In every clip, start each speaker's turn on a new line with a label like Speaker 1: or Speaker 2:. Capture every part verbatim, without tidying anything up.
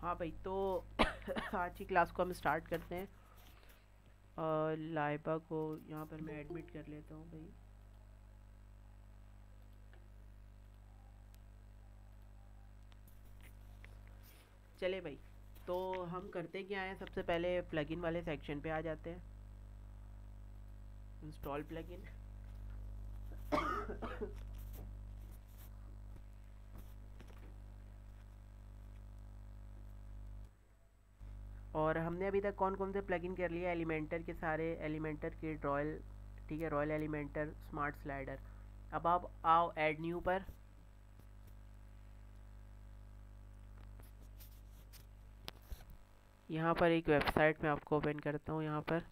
Speaker 1: हाँ भाई, तो आज की क्लास को हम स्टार्ट करते हैं। और लाइबा को यहाँ पर मैं एडमिट कर लेता हूँ भाई। चले भाई, तो हम करते क्या है, सबसे पहले प्लगइन वाले सेक्शन पे आ जाते हैं। Install plugin. और हमने अभी तक कौन कौन से प्लगइन कर लिए? एलिमेंटर के सारे, एलिमेंटर किट, रॉयल, ठीक है, रॉयल एलिमेंटर, स्मार्ट स्लाइडर। अब आप आओ ऐड न्यू पर। यहाँ पर एक वेबसाइट मैं आपको ओपन करता हूँ यहाँ पर।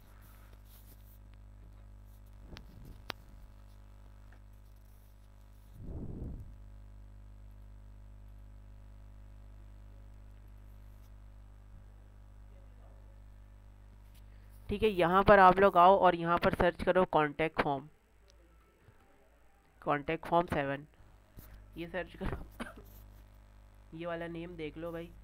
Speaker 1: ठीक है, यहाँ पर आप लोग आओ और यहाँ पर सर्च करो contact form, contact form seven, ये सर्च करो। ये वाला नेम देख लो भाई।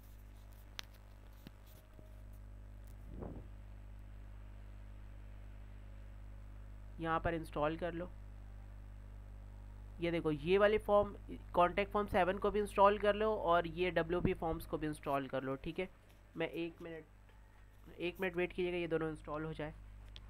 Speaker 1: यहाँ पर इंस्टॉल कर लो। ये देखो, ये वाले फॉर्म, कॉन्टैक्ट फॉर्म सेवन को भी इंस्टॉल कर लो और ये डब्ल्यू पी फॉर्म्स को भी इंस्टॉल कर लो। ठीक है, मैं एक मिनट एक मिनट वेट कीजिएगा, ये दोनों इंस्टॉल हो जाए।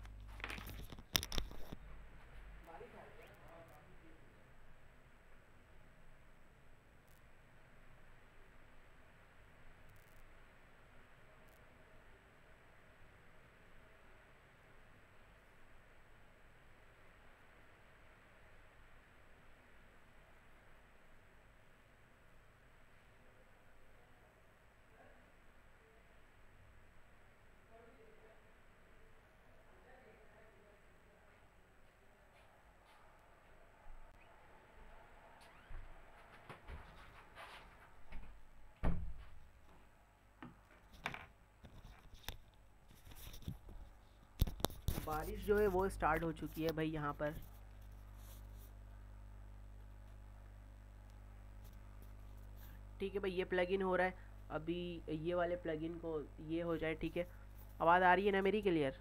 Speaker 1: बारिश जो है वो स्टार्ट हो चुकी है भाई यहाँ पर। ठीक है भाई, ये प्लगइन हो रहा है अभी। ये वाले प्लगइन को ये हो जाए, ठीक है। आवाज़ आ रही है ना मेरी क्लियर?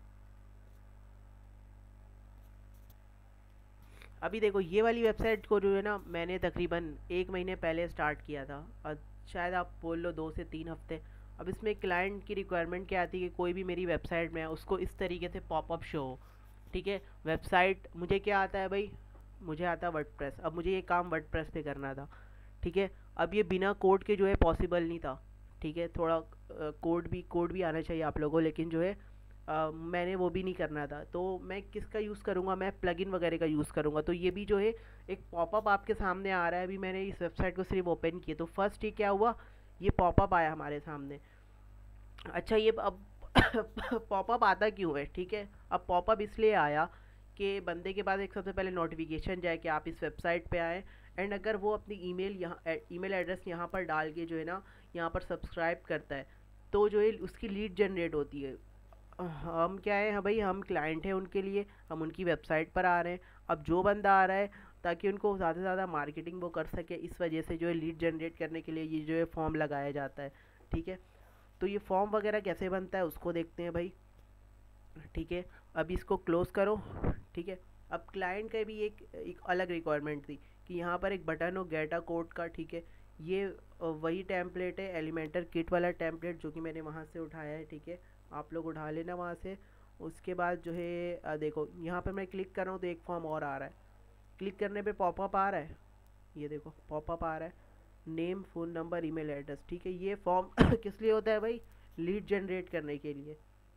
Speaker 1: अभी देखो, ये वाली वेबसाइट को जो है ना, मैंने तकरीबन एक महीने पहले स्टार्ट किया था, और शायद आप बोल लो दो से तीन हफ्ते। अब इसमें क्लाइंट की रिक्वायरमेंट क्या आती है कि कोई भी मेरी वेबसाइट में है उसको इस तरीके से पॉपअप शो हो। ठीक है, वेबसाइट मुझे क्या आता है भाई, मुझे आता है वर्डप्रेस। अब मुझे ये काम वर्डप्रेस पे करना था। ठीक है, अब ये बिना कोड के जो है पॉसिबल नहीं था। ठीक है, थोड़ा कोड भी कोड भी आना चाहिए आप लोगों को, लेकिन जो है अ, मैंने वो भी नहीं करना था। तो मैं किसका यूज़ करूँगा? मैं प्लगइन वगैरह का यूज़ करूँगा। तो ये भी जो है एक पॉपअप आपके सामने आ रहा है। अभी मैंने इस वेबसाइट को सिर्फ ओपन किया तो फर्स्ट ही क्या हुआ, ये पॉपअप आया हमारे सामने। अच्छा, ये अब पॉपअप आता क्यों है? ठीक है, अब पॉपअप इसलिए आया कि बंदे के पास एक सबसे पहले नोटिफिकेशन जाए कि आप इस वेबसाइट पे आए। एंड अगर वो अपनी ईमेल यहाँ ईमेल एड्रेस यहाँ पर डाल के जो है ना, यहाँ पर सब्सक्राइब करता है, तो जो है उसकी लीड जनरेट होती है। हम क्या है, हाँ भाई, हम क्लाइंट हैं उनके लिए, हम उनकी वेबसाइट पर आ रहे हैं। अब जो बंदा आ रहा है, ताकि उनको ज़्यादा से ज़्यादा मार्केटिंग वो कर सके, इस वजह से जो है लीड जनरेट करने के लिए ये जो है फॉर्म लगाया जाता है। ठीक है, तो ये फॉर्म वगैरह कैसे बनता है उसको देखते हैं भाई। ठीक है, अब इसको क्लोज़ करो। ठीक है, अब क्लाइंट का भी एक एक अलग रिक्वायरमेंट थी कि यहाँ पर एक बटन हो गेटा कोड का। ठीक है, ये अ, वही टेम्पलेट है, एलिमेंटर किट वाला टेम्पलेट जो कि मैंने वहाँ से उठाया है। ठीक है, आप लोग उठा लेना वहाँ से। उसके बाद जो है अ, देखो, यहाँ पर मैं क्लिक कर रहा हूँ तो एक फॉर्म और आ रहा है। क्लिक करने पे पॉपअप आ रहा है, ये देखो पॉपअप आ रहा है, name, phone number, email address. ठीक है, ये फॉर्म किस लिए होता है भाई? लीड जनरेट करने के लिए।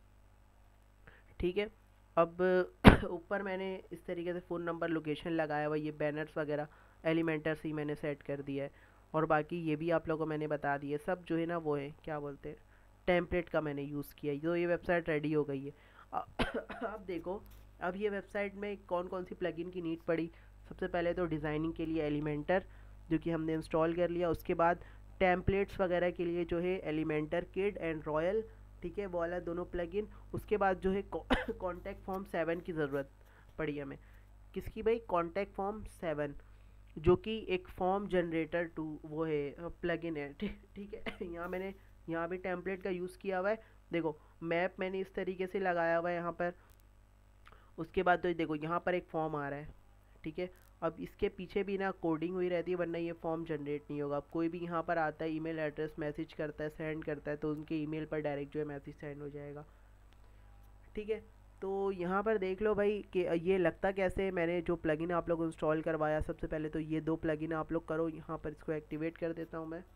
Speaker 1: ठीक है, अब ऊपर मैंने इस तरीके से फ़ोन नंबर, लोकेशन लगाया हुआ, ये बैनर्स वगैरह एलिमेंटर्स ही मैंने सेट कर दिया है। और बाकी ये भी आप लोगों को मैंने बता दिया सब, जो है ना वो है, क्या बोलते हैं, टेम्पलेट का मैंने यूज़ किया। तो ये वेबसाइट रेडी हो गई है। अब देखो, अब ये वेबसाइट में कौन कौन सी प्लगइन की नीड पड़ी। सबसे पहले तो डिज़ाइनिंग के लिए एलिमेंटर, जो कि हमने इंस्टॉल कर लिया। उसके बाद टेम्पलेट्स वगैरह के लिए जो है एलिमेंटर किड एंड रॉयल। ठीक है, वो वाला दोनों प्लगइन। उसके बाद जो है कॉन्टैक्ट फॉर्म सेवन की ज़रूरत पड़ी हमें। किसकी भाई? Contact form seven. जो कि एक फॉर्म जनरेटर टू वो है, प्लगइन है। ठीक ठीक है। यहाँ मैंने यहाँ भी टेम्पलेट का यूज़ किया हुआ है। देखो मैप मैंने इस तरीके से लगाया हुआ है यहाँ पर। उसके बाद तो देखो यहाँ पर एक फॉर्म आ रहा है, ठीक है। अब इसके पीछे भी ना कोडिंग हुई रहती है, वरना ये फॉर्म जनरेट नहीं होगा। अब कोई भी यहाँ पर आता है, ईमेल एड्रेस मैसेज करता है, सेंड करता है, तो उनके ईमेल पर डायरेक्ट जो है मैसेज सेंड हो जाएगा, ठीक है। तो यहाँ पर देख लो भाई कि ये लगता कैसे है। मैंने जो प्लगइन आप लोग को इंस्टॉल करवाया, सबसे पहले तो ये दो प्लगइन आप लोग करो। यहाँ पर इसको एक्टिवेट कर देता हूँ मैं।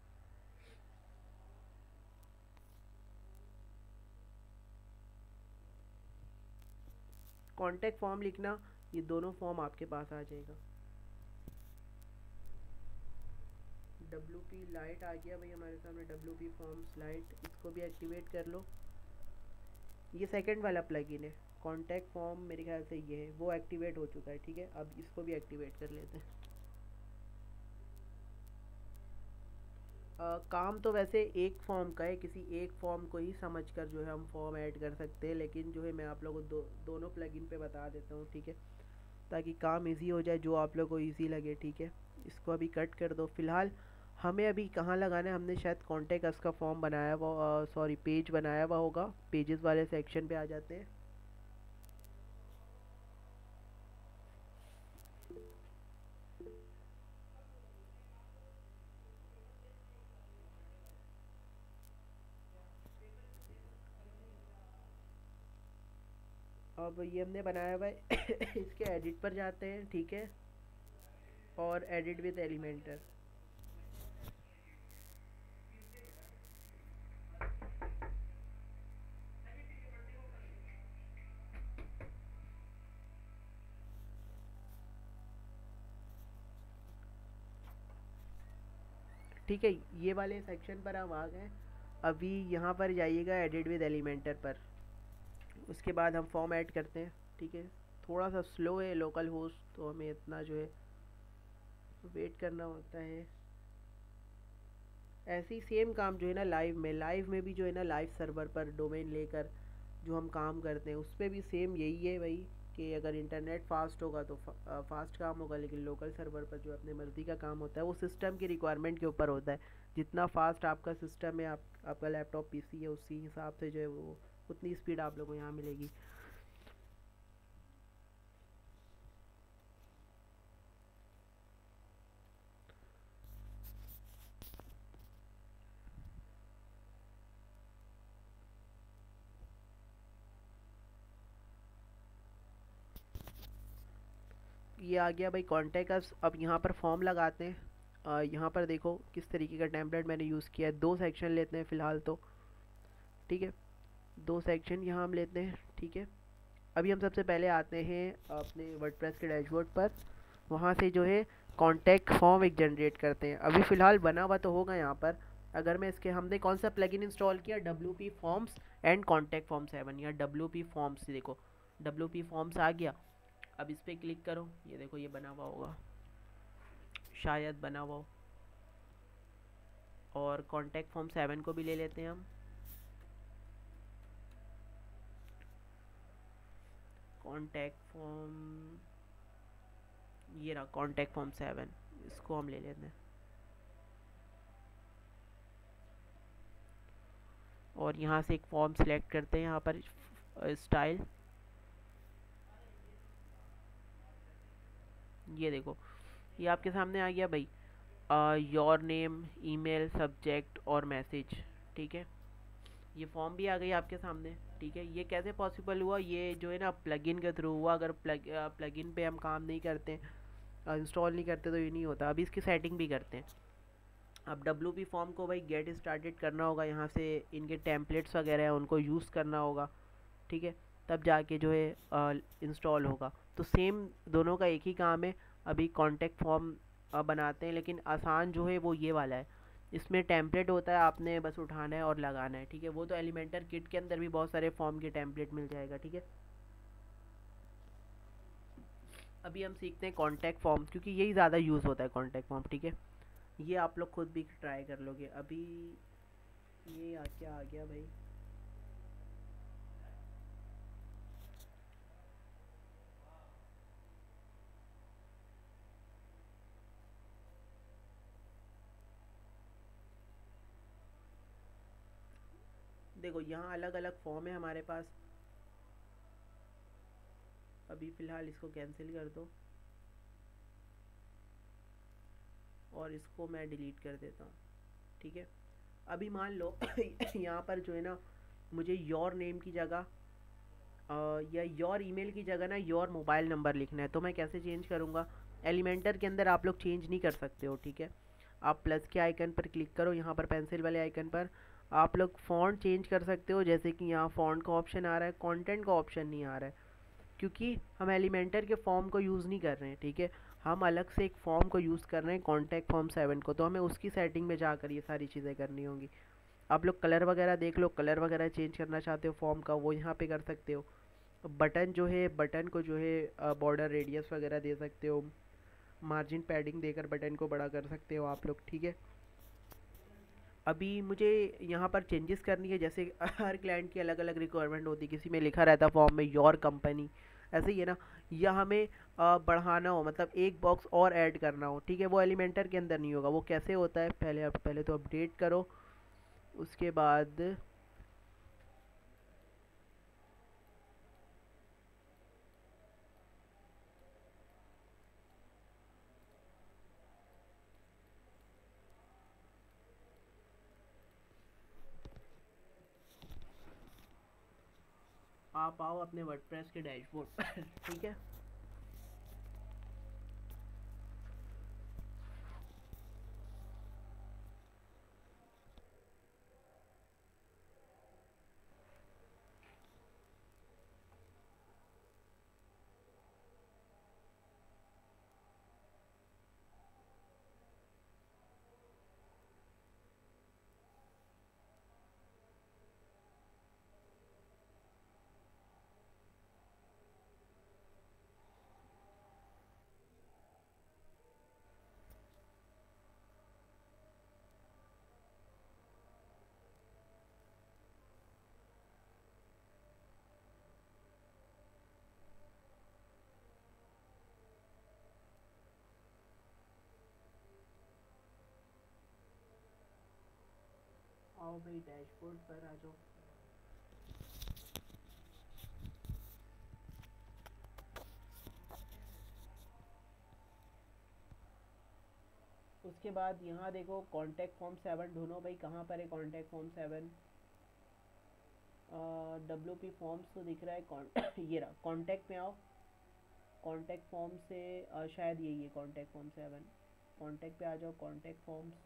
Speaker 1: कॉन्टैक्ट फॉर्म लिखना, ये दोनों फॉर्म आपके पास आ जाएगा। डब्ल्यू पी लाइट आ गया भाई हमारे सामने, डब्ल्यू पी फॉर्म्स लाइट, इसको भी एक्टिवेट कर लो। ये सेकंड वाला प्लगइन है। कॉन्टैक्ट फॉर्म मेरे ख्याल से ये है, वो एक्टिवेट हो चुका है, ठीक है। अब इसको भी एक्टिवेट कर लेते हैं। अ, काम तो वैसे एक फॉर्म का है, किसी एक फॉर्म को ही समझकर जो है हम फॉर्म ऐड कर सकते हैं, लेकिन जो है मैं आप लोगों को दो दोनों प्लगइन पे बता देता हूँ, ठीक है, ताकि काम इजी हो जाए, जो आप लोगों को इजी लगे, ठीक है। इसको अभी कट कर दो। फिलहाल हमें अभी कहाँ लगाना है, हमने शायद कॉन्टेक्ट अस का फॉर्म बनाया हुआ, सॉरी पेज बनाया हुआ होगा। पेजेस वाले सेक्शन पे आ जाते हैं। अब ये हमने बनाया हुआ है। इसके एडिट पर जाते हैं, ठीक है, और एडिट विद एलिमेंटर। ठीक है, ये वाले सेक्शन पर हम आ गए। अभी यहाँ पर जाइएगा एडिट विद एलिमेंटर पर। उसके बाद हम फॉर्म ऐड करते हैं, ठीक है। थोड़ा सा स्लो है लोकल होस्ट, तो हमें इतना जो है वेट करना होता है। ऐसे ही सेम काम जो है ना लाइव में, लाइव में भी जो है ना लाइव सर्वर पर डोमेन लेकर जो हम काम करते हैं, उस पर भी सेम यही है भाई, कि अगर इंटरनेट फास्ट होगा तो फा, फास्ट काम होगा, लेकिन लोकल सर्वर पर जो अपने मर्ज़ी का काम होता है वो सिस्टम की रिक्वायरमेंट के ऊपर होता है। जितना फास्ट आपका सिस्टम है, आप आपका लैपटॉप पीसी है, उसी हिसाब से जो है वो उतनी स्पीड आप लोगों को यहाँ मिलेगी। ये आ गया भाई कॉन्टैक्ट अस। अब यहाँ पर फॉर्म लगाते हैं। अ, यहाँ पर देखो किस तरीके का टेम्पलेट मैंने यूज़ किया है। दो सेक्शन लेते हैं फ़िलहाल तो, ठीक है। दो सेक्शन यहाँ हम लेते हैं, ठीक है। अभी हम सबसे पहले आते हैं अपने वर्डप्रेस के डैशबोर्ड पर। वहाँ से जो है कॉन्टैक्ट फॉर्म एक जनरेट करते हैं। अभी फ़िलहाल बना हुआ तो होगा यहाँ पर। अगर मैं इसके, हमने कौन सा प्लगइन इंस्टॉल किया, W P forms and contact form seven, या डब्ल्यू पी फॉर्म्स, देखो डब्ल्यू पी फॉर्म्स आ गया। अब इस पर क्लिक करो, ये देखो ये बना हुआ होगा, शायद बना हुआ हो। और कॉन्टैक्ट फॉर्म सेवन को भी ले लेते हैं हम। कॉन्टैक्ट फॉर्म, ये रहा कॉन्टैक्ट फॉर्म सेवन, इसको हम ले लेते हैं। और यहाँ से एक फॉर्म सेलेक्ट करते हैं, यहाँ पर स्टाइल, ये देखो ये आपके सामने आ गया भाई। योर नेम, ईमेल, सब्जेक्ट और मैसेज, ठीक है। ये फॉर्म भी आ गई आपके सामने, ठीक है। ये कैसे पॉसिबल हुआ, ये जो है ना प्लगइन के थ्रू हुआ। अगर प्लग प्लगइन पे हम काम नहीं करते, इंस्टॉल नहीं करते, तो ये नहीं होता। अभी इसकी सेटिंग भी करते हैं। अब डब्ल्यू पी फॉर्म को भाई गेट स्टार्टेड करना होगा, यहाँ से इनके टेम्पलेट्स वगैरह हैं उनको यूज़ करना होगा, ठीक है। तब जाके जो है इंस्टॉल होगा। तो सेम दोनों का एक ही काम है। अभी कॉन्टैक्ट फॉर्म बनाते हैं, लेकिन आसान जो है वो ये वाला है। इसमें टेम्पलेट होता है, आपने बस उठाना है और लगाना है, ठीक है। वो तो एलिमेंटर किट के अंदर भी बहुत सारे फॉर्म के टेम्पलेट मिल जाएगा, ठीक है। अभी हम सीखते हैं कॉन्टैक्ट फॉर्म, क्योंकि यही ज़्यादा यूज़ होता है कॉन्टैक्ट फॉर्म, ठीक है। ये आप लोग खुद भी ट्राई कर लोगे। अभी ये आ क्या आ गया भाई, देखो यहाँ अलग अलग फॉर्म है हमारे पास। अभी फ़िलहाल इसको कैंसिल कर दो और इसको मैं डिलीट कर देता हूँ, ठीक है। अभी मान लो यहाँ पर जो है ना, मुझे योर नेम की जगह अ, या योर ईमेल की जगह ना योर मोबाइल नंबर लिखना है। तो मैं कैसे चेंज करूँगा? एलिमेंटर के अंदर आप लोग चेंज नहीं कर सकते हो, ठीक है। आप प्लस के आइकन पर क्लिक करो, यहाँ पर पेंसिल वाले आइकन पर आप लोग फ़ॉन्ट चेंज कर सकते हो। जैसे कि यहाँ फ़ॉन्ट का ऑप्शन आ रहा है, कंटेंट का ऑप्शन नहीं आ रहा है, क्योंकि हम एलिमेंटर के फॉर्म को यूज़ नहीं कर रहे हैं, ठीक है। हम अलग से एक फॉर्म को यूज़ कर रहे हैं, कॉन्टैक्ट फॉर्म सेवन को, तो हमें उसकी सेटिंग में जाकर ये सारी चीज़ें करनी होंगी। आप लोग कलर वगैरह देख लो, कलर वगैरह चेंज करना चाहते हो फॉर्म का, वो यहाँ पे कर सकते हो। बटन जो है, बटन को जो है बॉर्डर रेडियस वगैरह दे सकते हो, मार्जिन पैडिंग देकर बटन को बड़ा कर सकते हो आप लोग, ठीक है। अभी मुझे यहाँ पर चेंजेस करनी है, जैसे हर क्लाइंट की अलग अलग रिक्वायरमेंट होती है, किसी में लिखा रहता है फॉर्म में योर कंपनी, ऐसे ही है ना। या हमें अ, बढ़ाना हो, मतलब एक बॉक्स और ऐड करना हो, ठीक है, वो एलिमेंटर के अंदर नहीं होगा। वो कैसे होता है, पहले आप पहले तो अपडेट करो, उसके बाद आप आओ अपने वर्डप्रेस के डैशबोर्ड पर ठीक है। आओ भाई डैशबोर्ड पर आ जाओ। उसके बाद यहाँ देखो कॉन्टैक्ट फॉर्म सेवन ढूंढो भाई, कहाँ पर है contact form seven. W P forms तो दिख रहा है, कॉन ये रहा, कॉन्टैक्ट में आओ। कॉन्टैक्ट फॉर्म से अ, शायद यही है कॉन्टैक्ट फॉर्म सेवन। कॉन्टैक्ट पे आ जाओ, कॉन्टैक्ट फॉर्म्स।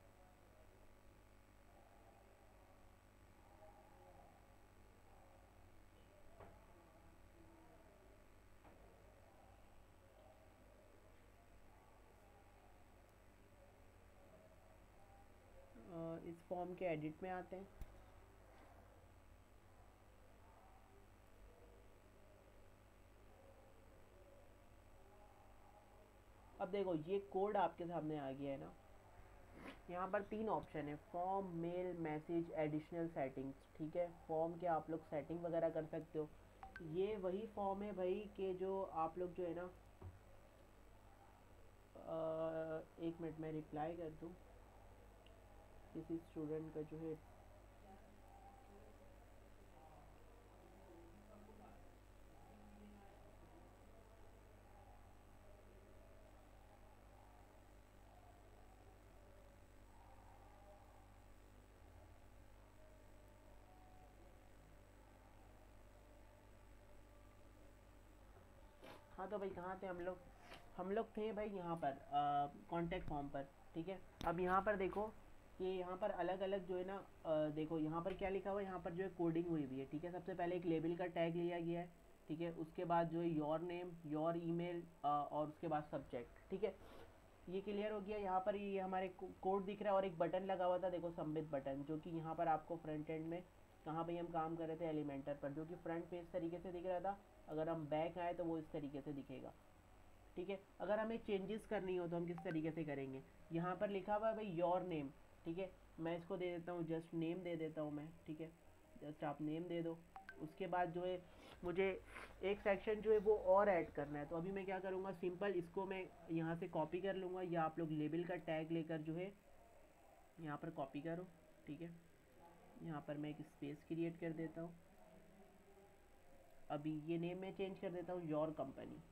Speaker 1: इस फॉर्म के एडिट में आते हैं। अब देखो ये कोड आपके सामने आ गया है ना। यहाँ पर तीन ऑप्शन है, form, mail, message, additional settings, ठीक है। फॉर्म के आप लोग सेटिंग वगैरह कर सकते हो। ये वही फॉर्म है भाई कि जो आप लोग जो है ना, अ, एक मिनट में रिप्लाई कर दूँ किसी स्टूडेंट का जो है। हाँ तो भाई कहाँ थे हम लोग? हम लोग थे भाई यहाँ पर कांटेक्ट फॉर्म पर, ठीक है। अब यहाँ पर देखो कि यहाँ पर अलग अलग जो है ना, अ, देखो यहाँ पर क्या लिखा हुआ है, यहाँ पर जो है कोडिंग हुई हुई है, ठीक है। सबसे पहले एक लेबल का टैग लिया गया है, ठीक है। उसके बाद जो है योर नेम, योर ईमेल और उसके बाद सब्जेक्ट, ठीक है। ये क्लियर हो गया। यहाँ पर ये हमारे कोड दिख रहा है और एक बटन लगा हुआ था, देखो सबमिट बटन, जो कि यहाँ पर आपको फ्रंट एंड में, कहाँ पे हम काम कर रहे थे, एलिमेंटर पर, जो कि फ्रंट पे इस तरीके से दिख रहा था। अगर हम बैक आए तो वो इस तरीके से दिखेगा, ठीक है। अगर हमें चेंजेस करनी हो तो हम किस तरीके से करेंगे? यहाँ पर लिखा हुआ है भाई योर नेम, ठीक है। मैं इसको दे देता हूँ, जस्ट नेम दे देता हूँ मैं, ठीक है। जस्ट आप नेम दे दो। उसके बाद जो है मुझे एक सेक्शन जो है वो और ऐड करना है, तो अभी मैं क्या करूँगा, सिंपल इसको मैं यहाँ से कॉपी कर लूँगा, या आप लोग लेबल का टैग लेकर जो है यहाँ पर कॉपी करो, ठीक है। यहाँ पर मैं एक स्पेस क्रिएट कर देता हूँ। अभी ये नेम मैं चेंज कर देता हूँ योर कंपनी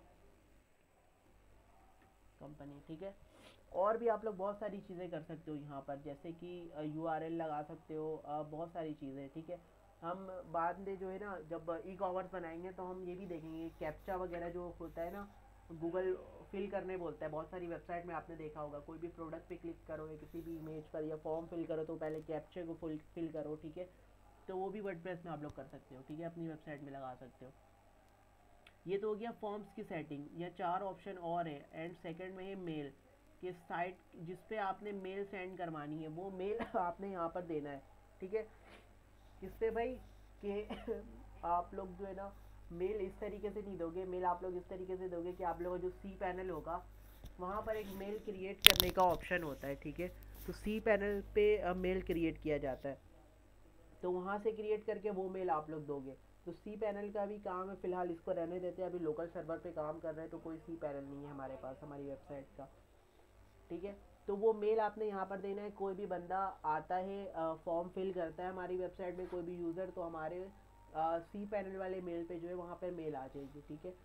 Speaker 1: कंपनी ठीक है। और भी आप लोग बहुत सारी चीज़ें कर सकते हो यहाँ पर, जैसे कि यू आर एल लगा सकते हो, अ, बहुत सारी चीज़ें ठीक है। हम बाद में जो है ना जब ई कॉमर्स बनाएंगे तो हम ये भी देखेंगे कैप्चा वगैरह जो होता है ना, गूगल फिल करने बोलता है बहुत सारी वेबसाइट में, आपने देखा होगा कोई भी प्रोडक्ट पे क्लिक करो या किसी भी इमेज पर या फॉर्म फिल करो तो पहले कैप्चा को फुल फिल करो ठीक है। तो वो भी वर्डप्रेस में आप लोग कर सकते हो ठीक है, अपनी वेबसाइट में लगा सकते हो। ये तो हो गया फॉर्म्स की सेटिंग। या चार ऑप्शन और है, एंड सेकंड में है मेल, कि साइट जिस पे आपने मेल सेंड करवानी है वो मेल आपने यहाँ पर देना है ठीक है। किससे भाई, कि आप लोग जो है ना मेल इस तरीके से नहीं दोगे, मेल आप लोग इस तरीके से दोगे कि आप लोगों का जो सी पैनल होगा वहाँ पर एक मेल क्रिएट करने का ऑप्शन होता है ठीक है। तो सी पैनल पे मेल क्रिएट किया जाता है, तो वहाँ से क्रिएट करके वो मेल आप लोग दोगे। तो सी पैनल का भी काम है, फिलहाल इसको रहने देते हैं, अभी लोकल सर्वर पे काम कर रहे हैं तो कोई सी पैनल नहीं है हमारे पास हमारी वेबसाइट का ठीक है। तो वो मेल आपने यहाँ पर देना है। कोई भी बंदा आता है फॉर्म फिल करता है हमारी वेबसाइट में, कोई भी यूज़र, तो हमारे सी पैनल वाले मेल पे जो है वहाँ पर मेल आ जाएगी ठीक है।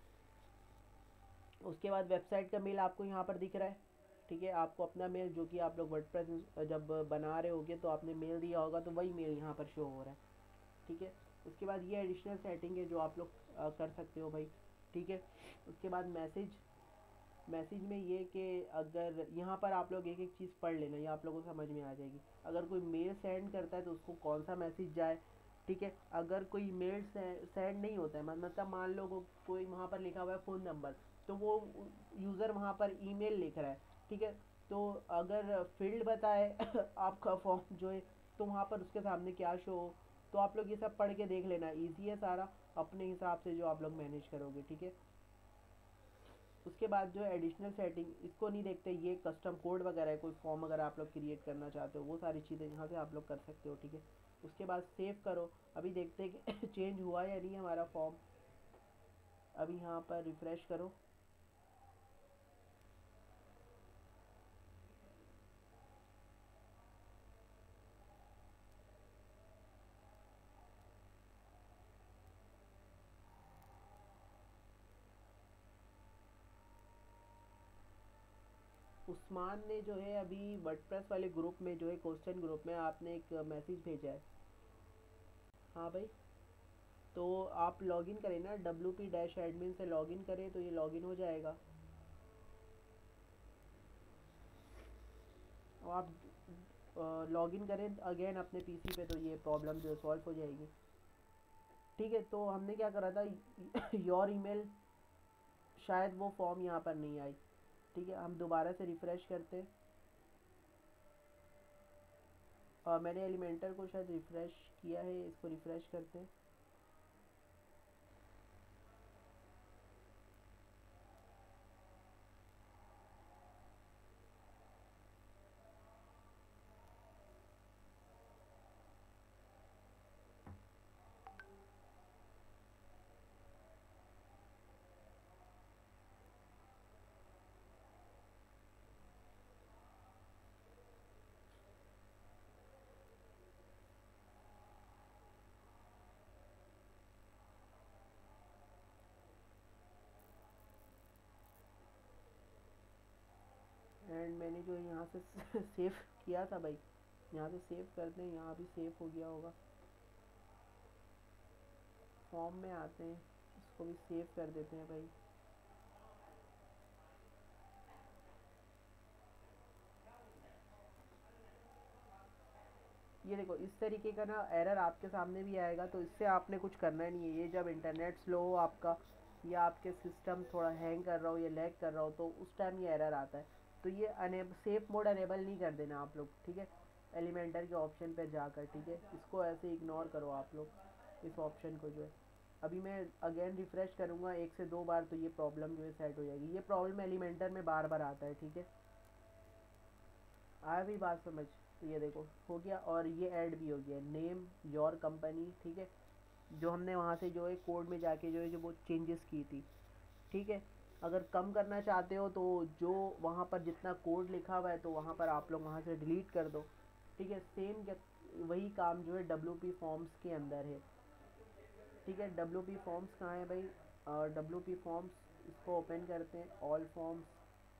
Speaker 1: उसके बाद वेबसाइट का मेल आपको यहाँ पर दिख रहा है ठीक है। आपको अपना मेल जो कि आप लोग वर्डप्रेस जब बना रहे होगे तो आपने मेल दिया होगा तो वही मेल यहाँ पर शो हो रहा है ठीक है। उसके बाद ये एडिशनल सेटिंग है जो आप लोग अ, कर सकते हो भाई ठीक है। उसके बाद मैसेज मैसेज में ये कि अगर यहाँ पर आप लोग एक एक चीज़ पढ़ लेना, ये आप लोगों को समझ में आ जाएगी। अगर कोई मेल सेंड करता है तो उसको कौन सा मैसेज जाए ठीक है। अगर कोई मेल सेंड नहीं होता है, मतलब मान लो को, कोई वहाँ पर लिखा हुआ है फ़ोन नंबर, तो वो यूज़र वहाँ पर ईमेल लिख रहा है ठीक है। तो अगर फील्ड बताए आपका फॉर्म जो है तो वहाँ पर उसके सामने क्या शो हो, तो आप लोग ये सब पढ़ के देख लेना, ईजी है सारा, अपने हिसाब से जो आप लोग मैनेज करोगे ठीक है। उसके बाद जो है एडिशनल सेटिंग, इसको नहीं देखते, ये कस्टम कोड वगैरह है, कोई फॉर्म अगर आप लोग क्रिएट करना चाहते हो वो सारी चीज़ें यहाँ से आप लोग कर सकते हो ठीक है। उसके बाद सेव करो। अभी देखते हैं कि चेंज हुआ या नहीं हमारा फॉर्म। अभी यहाँ पर रिफ़्रेश करो। उस्मान ने जो है अभी वर्डप्रेस वाले ग्रुप में जो है क्वेश्चन ग्रुप में आपने एक मैसेज भेजा है। हाँ भाई, तो आप लॉगिन करें ना, डब्ल्यू पी डैश एडमिन से लॉगिन करें तो ये लॉगिन हो जाएगा। और आप लॉगिन करें अगेन अपने पीसी पे तो ये प्रॉब्लम जो है सॉल्व हो जाएगी ठीक है। तो हमने क्या करा था, योर ईमेल, शायद वो फॉर्म यहाँ पर नहीं आई ठीक है। हम दोबारा से रिफ़्रेश करते हैं, और मैंने एलिमेंटर को शायद रिफ़्रेश किया है, इसको रिफ़्रेश करते हैं। एंड मैंने जो है यहाँ से सेव किया था भाई, यहाँ से सेव करते हैं, यहाँ भी सेव हो गया होगा। फॉर्म में आते हैं, इसको भी सेव कर देते हैं भाई। ये देखो इस तरीके का ना एरर आपके सामने भी आएगा, तो इससे आपने कुछ करना नहीं है। ये जब इंटरनेट स्लो हो आपका, या आपके सिस्टम थोड़ा हैंग कर रहा हो या लैग कर रहा हो, तो उस टाइम ये एरर आता है। तो ये अनेब सेफ मोड अनेबल नहीं कर देना आप लोग ठीक है, एलिमेंटर के ऑप्शन पर जाकर ठीक है। इसको ऐसे इग्नोर करो आप लोग, इस ऑप्शन को जो है। अभी मैं अगेन रिफ़्रेश करूँगा एक से दो बार, तो ये प्रॉब्लम जो है सेट हो जाएगी। ये प्रॉब्लम एलिमेंटर में बार बार आता है ठीक है। आया भी बात समझ। तो ये देखो हो गया, और ये ऐड भी हो गया, नेम योर कंपनी ठीक है, जो हमने वहाँ से जो है कोड में जाके जो है जो वो चेंजेस की थी ठीक है। अगर कम करना चाहते हो तो जो वहाँ पर जितना कोड लिखा हुआ है तो वहाँ पर आप लोग वहाँ से डिलीट कर दो ठीक है। सेम वही काम जो है डब्ल्यू पी फॉर्म्स के अंदर है। ठीक है, डब्ल्यू पी फॉर्म्स कहाँ है भाई? डब्ल्यू पी फॉर्म्स, इसको ओपन करते हैं, ऑल फॉर्म्स।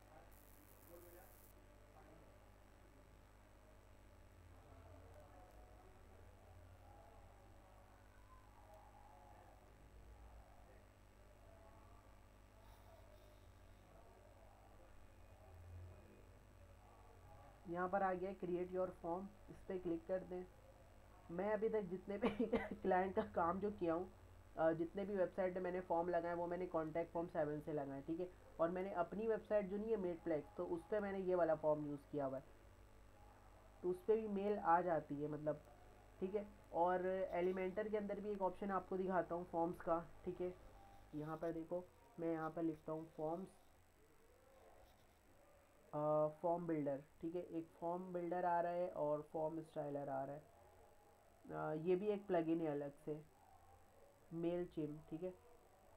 Speaker 1: यहाँ पर आ गया क्रिएट योर फॉर्म, इस पर क्लिक कर दें। मैं अभी तक जितने भी क्लाइंट का काम जो किया हूँ, अ, जितने भी वेबसाइट में मैंने फॉर्म लगाए वो मैंने कॉन्टैक्ट फॉर्म सेवन से लगाए। ठीक है, और मैंने अपनी वेबसाइट जो नहीं है मेडप्लेक्स, तो उस पर मैंने ये वाला फॉर्म यूज़ किया हुआ है, तो उस पर भी मेल आ जाती है मतलब। ठीक है, और एलिमेंटर के अंदर भी एक ऑप्शन आपको दिखाता हूँ फॉर्म्स का। ठीक है, यहाँ पर देखो, मैं यहाँ पर लिखता हूँ फॉर्म्स, फॉर्म बिल्डर। ठीक है, एक फॉर्म बिल्डर आ रहा है और फॉर्म स्टाइलर आ रहा है। अ, ये भी एक प्लगइन है अलग से, मेल चिम। ठीक है,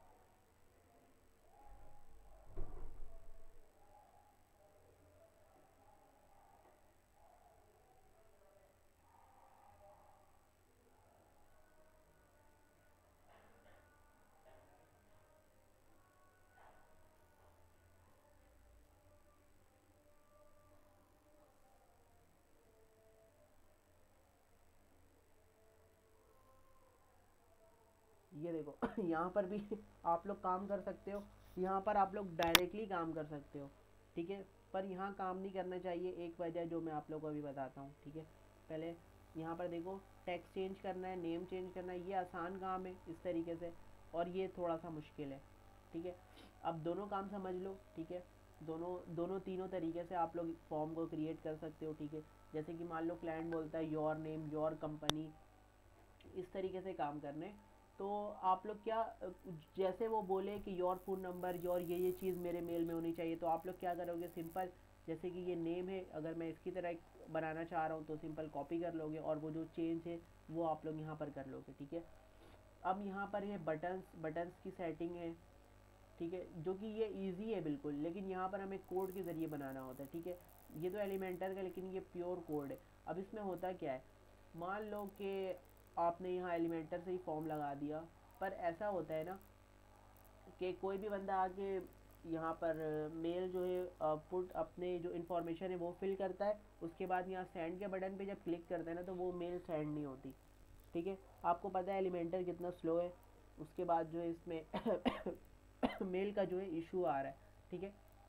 Speaker 1: ये देखो यहाँ पर भी आप लोग काम कर सकते हो, यहाँ पर आप लोग डायरेक्टली काम कर सकते हो। ठीक है, पर यहाँ काम नहीं करना चाहिए, एक वजह जो मैं आप लोगों को अभी बताता हूँ। ठीक है, पहले यहाँ पर देखो, टेक्स्ट चेंज करना है, नेम चेंज करना है, ये आसान काम है इस तरीके से, और ये थोड़ा सा मुश्किल है। ठीक है, अब दोनों काम समझ लो। ठीक है, दोनों दोनों तीनों तरीके से आप लोग फॉर्म को क्रिएट कर सकते हो। ठीक है, जैसे कि मान लो क्लाइंट बोलता है योर नेम योर कंपनी, इस तरीके से काम करने, तो आप लोग क्या, जैसे वो बोले कि योर फ़ोन नंबर योर ये ये चीज़ मेरे मेल में होनी चाहिए, तो आप लोग क्या करोगे, सिंपल, जैसे कि ये नेम है, अगर मैं इसकी तरह एक बनाना चाह रहा हूँ तो सिंपल कॉपी कर लोगे, और वो जो चेंज है वो आप लोग यहाँ पर कर लोगे। ठीक है, अब यहाँ पर है बटन्स, बटन्स की सेटिंग है। ठीक है, जो कि ये इजी है बिल्कुल, लेकिन यहाँ पर हमें कोड के ज़रिए बनाना होता है। ठीक है, ये तो एलिमेंटर का, लेकिन ये प्योर कोड है। अब इसमें होता क्या है, मान लो कि आपने यहाँ एलिमेंटर से ही फॉर्म लगा दिया, पर ऐसा होता है ना कि कोई भी बंदा आके यहाँ पर मेल जो है पुट अपने जो इन्फॉर्मेशन है वो फिल करता है, उसके बाद यहाँ सेंड के बटन पे जब क्लिक करता है ना, तो वो मेल सेंड नहीं होती। ठीक है, आपको पता है एलिमेंटर कितना स्लो है, उसके बाद जो है इसमें मेल का जो है इशू आ रहा है। ठीक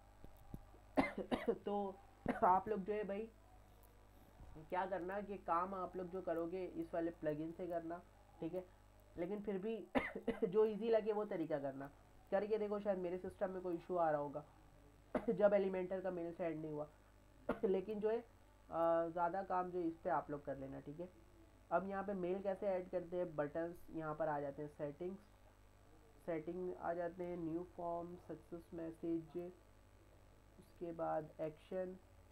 Speaker 1: है तो आप लोग जो है भाई क्या करना कि काम आप लोग जो करोगे इस वाले प्लगइन से करना। ठीक है, लेकिन फिर भी जो इजी लगे वो तरीका करना, करके देखो, शायद मेरे सिस्टम में कोई इशू आ रहा होगा जब एलिमेंटर का मेल सेंड नहीं हुआ लेकिन जो है ज़्यादा काम जो इस पे आप लोग कर लेना। ठीक है, अब यहाँ पे मेल कैसे ऐड करते हैं, बटन्स यहाँ पर आ जाते हैं, सेटिंग्स, सेटिंग आ जाते हैं, न्यू फॉर्म, सक्सेस मैसेज, उसके बाद एक्शन,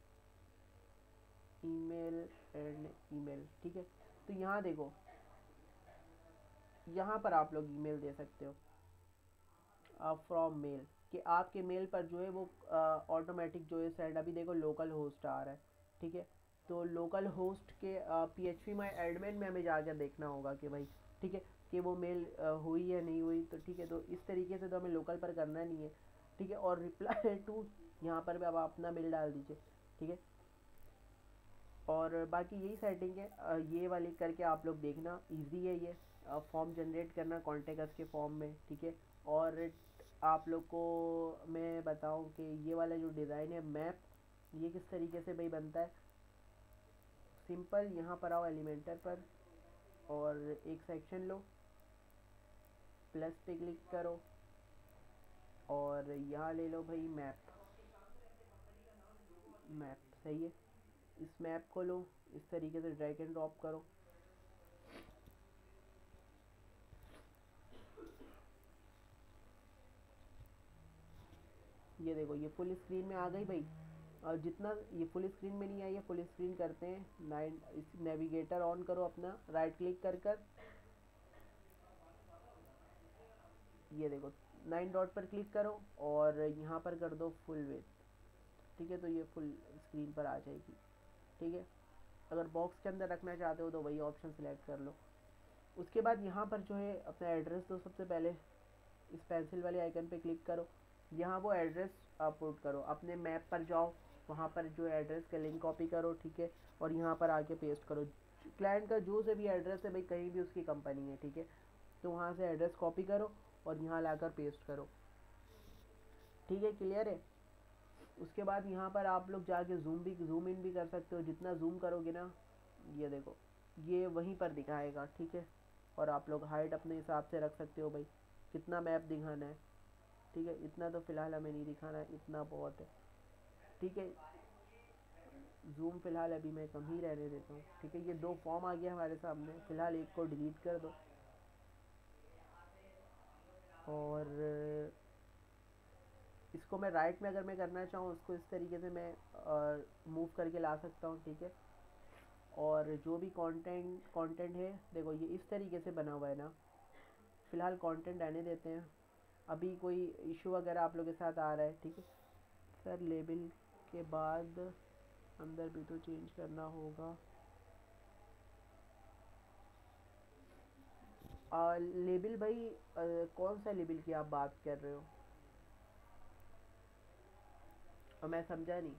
Speaker 1: ईमेल एंड ईमेल। ठीक है, तो यहाँ देखो, यहाँ पर आप लोग ईमेल दे सकते हो फ्रॉम मेल, कि आपके मेल पर जो है वो ऑटोमेटिक जो है सेंड, अभी देखो लोकल होस्ट आ रहा है। ठीक है, तो लोकल होस्ट के P H P my admin में हमें जाकर देखना होगा कि भाई, ठीक है, कि वो मेल हुई या नहीं हुई। तो ठीक है, तो इस तरीके से तो हमें लोकल पर करना नहीं है। ठीक है, और रिप्लाई टू, यहाँ पर भी अब आप अपना मेल डाल दीजिए। ठीक है, और बाकी यही सेटिंग है, अ, ये वाली करके आप लोग देखना, इजी है ये फॉर्म जनरेट करना कॉन्टेक्ट के फॉर्म में। ठीक है, और आप लोग को मैं बताऊं कि ये वाला जो डिज़ाइन है मैप, ये किस तरीके से भाई बनता है, सिंपल, यहाँ पर आओ एलिमेंटर पर, और एक सेक्शन लो, प्लस पे क्लिक करो, और यहाँ ले लो भाई मैप, मैप सही है, इस मैप को लो, इस तरीके से ड्रैग एंड ड्रॉप करो। ये देखो, ये फुल स्क्रीन में आ गई भाई, और जितना ये फुल स्क्रीन में नहीं आई है, फुल स्क्रीन करते हैं, नाइन, इस नेविगेटर ऑन करो अपना, राइट क्लिक कर कर, ये देखो नाइन डॉट पर क्लिक करो, और यहाँ पर कर दो फुल विड्थ। ठीक है, तो ये फुल स्क्रीन पर आ जाएगी। ठीक है, अगर बॉक्स के अंदर रखना चाहते हो तो वही ऑप्शन सिलेक्ट कर लो। उसके बाद यहाँ पर जो है अपना एड्रेस दो। सबसे पहले इस पेंसिल वाले आइकन पे क्लिक करो, यहाँ वो एड्रेस अपलोड करो। अपने मैप पर जाओ, वहाँ पर जो एड्रेस का लिंक कॉपी करो, ठीक है, और यहाँ पर आके पेस्ट करो। क्लाइंट का जो से भी एड्रेस है भाई, कहीं भी उसकी कंपनी है, ठीक है, तो वहाँ से एड्रेस कॉपी करो और यहाँ लाकर पेस्ट करो। ठीक है, क्लियर है। उसके बाद यहाँ पर आप लोग जाके जूम भी जूम इन भी कर सकते हो। जितना जूम करोगे ना, ये देखो ये वहीं पर दिखाएगा, ठीक है। और आप लोग हाइट अपने हिसाब से रख सकते हो भाई, कितना मैप दिखाना है, ठीक है। इतना तो फ़िलहाल हमें नहीं दिखाना है, इतना बहुत है, ठीक है। जूम फ़िलहाल अभी मैं कम ही रहने देता हूँ, ठीक है। ये दो फॉर्म आ गया हमारे सामने, फ़िलहाल एक को डिलीट कर दो। और इसको मैं राइट में अगर मैं करना चाहूँ, उसको इस तरीके से मैं मूव करके ला सकता हूँ, ठीक है। और जो भी कंटेंट कंटेंट है, देखो ये इस तरीके से बना हुआ है ना। फ़िलहाल कंटेंट आने देते हैं, अभी कोई इशू वगैरह आप लोगों के साथ आ रहा है, ठीक है। सर लेबल के बाद अंदर भी तो चेंज करना होगा। आ, लेबल भाई, आ, कौन सा लेबल की आप बात कर रहे हो? और मैं समझा नहीं।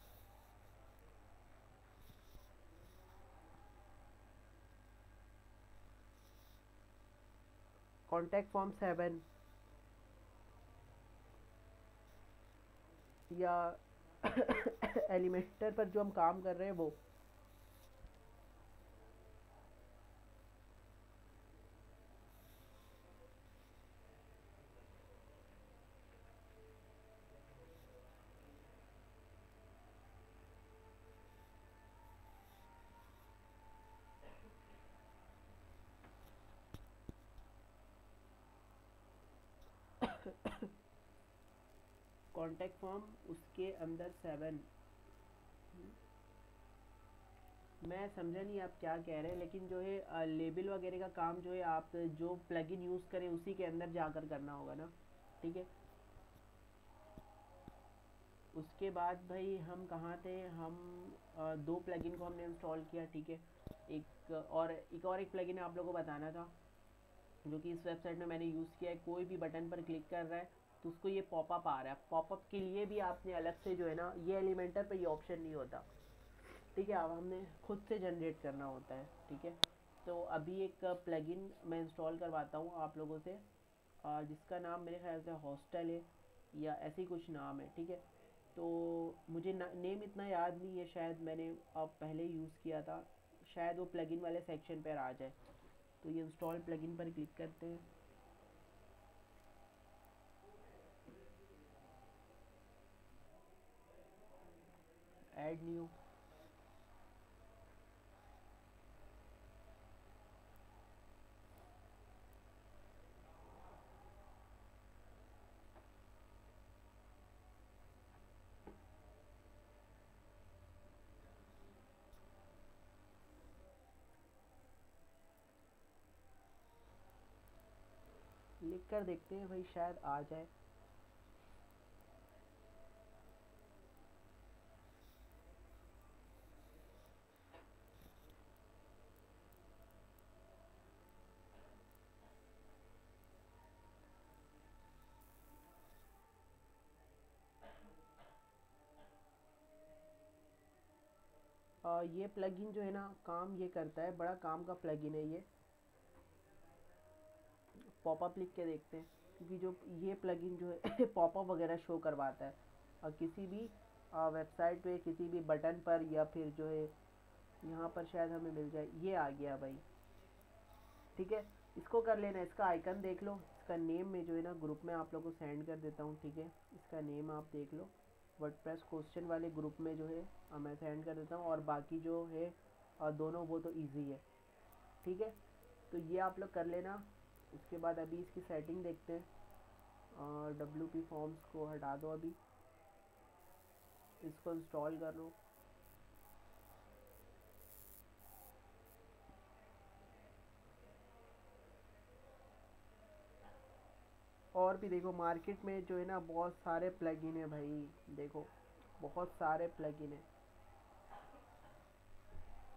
Speaker 1: कॉन्टैक्ट फॉर्म सेवन या एलिमेंटर पर जो हम काम कर रहे हैं वो? कॉन्टैक्ट फॉर्म उसके अंदर सेवन। मैं समझा नहीं आप क्या कह रहे हैं, लेकिन जो है लेबल वगैरह का काम जो है आप जो प्लगइन यूज़ करें उसी के अंदर जाकर करना होगा ना, ठीक है। उसके बाद भाई हम कहाँ थे? हम अ, दो प्लगइन को हमने इंस्टॉल किया, ठीक है। एक और एक और एक प्लगइन आप लोगों को बताना था, जो कि इस वेबसाइट में मैंने यूज़ किया है। कोई भी बटन पर क्लिक कर रहा है तो उसको ये पॉपअप आ रहा है। पॉपअप के लिए भी आपने अलग से जो है ना, ये एलिमेंटर पे ये ऑप्शन नहीं होता, ठीक है। अब हमने खुद से जनरेट करना होता है, ठीक है। तो अभी एक प्लगइन मैं इंस्टॉल करवाता हूँ आप लोगों से, अ, जिसका नाम मेरे ख्याल से हॉस्टल है या ऐसे ही कुछ नाम है, ठीक है। तो मुझे नेम इतना याद नहीं है, शायद मैंने अब पहले यूज़ किया था, शायद वो प्लगइन वाले सेक्शन पर आ जाए। तो ये इंस्टॉल प्लगइन पर क्लिक करते हैं। Add new. लिख कर देखते हैं भाई, शायद आ जाए। आ, ये प्लगइन जो है ना, काम ये करता है, बड़ा काम का प्लगइन है ये। पॉपअप लिख के देखते हैं, क्योंकि जो ये प्लगइन जो है पॉपअप वगैरह शो करवाता है। और किसी भी वेबसाइट पे किसी भी बटन पर, या फिर जो है यहाँ पर शायद हमें मिल जाए। ये आ गया भाई, ठीक है। इसको कर लेना, इसका आइकन देख लो। इसका नेम में जो है ना, ग्रुप में आप लोगों को सेंड कर देता हूँ, ठीक है। इसका नेम आप देख लो, वर्डप्रेस क्वेश्चन वाले ग्रुप में जो है अ, मैं सेंड कर देता हूँ। और बाकी जो है अ, दोनों वो तो इजी है, ठीक है। तो ये आप लोग कर लेना। उसके बाद अभी इसकी सेटिंग देखते हैं। डब्ल्यू पी फॉर्म्स को हटा दो, अभी इसको इंस्टॉल कर लो। और भी देखो, मार्केट में जो है ना बहुत सारे प्लगइन है भाई, देखो बहुत सारे प्लगइन है।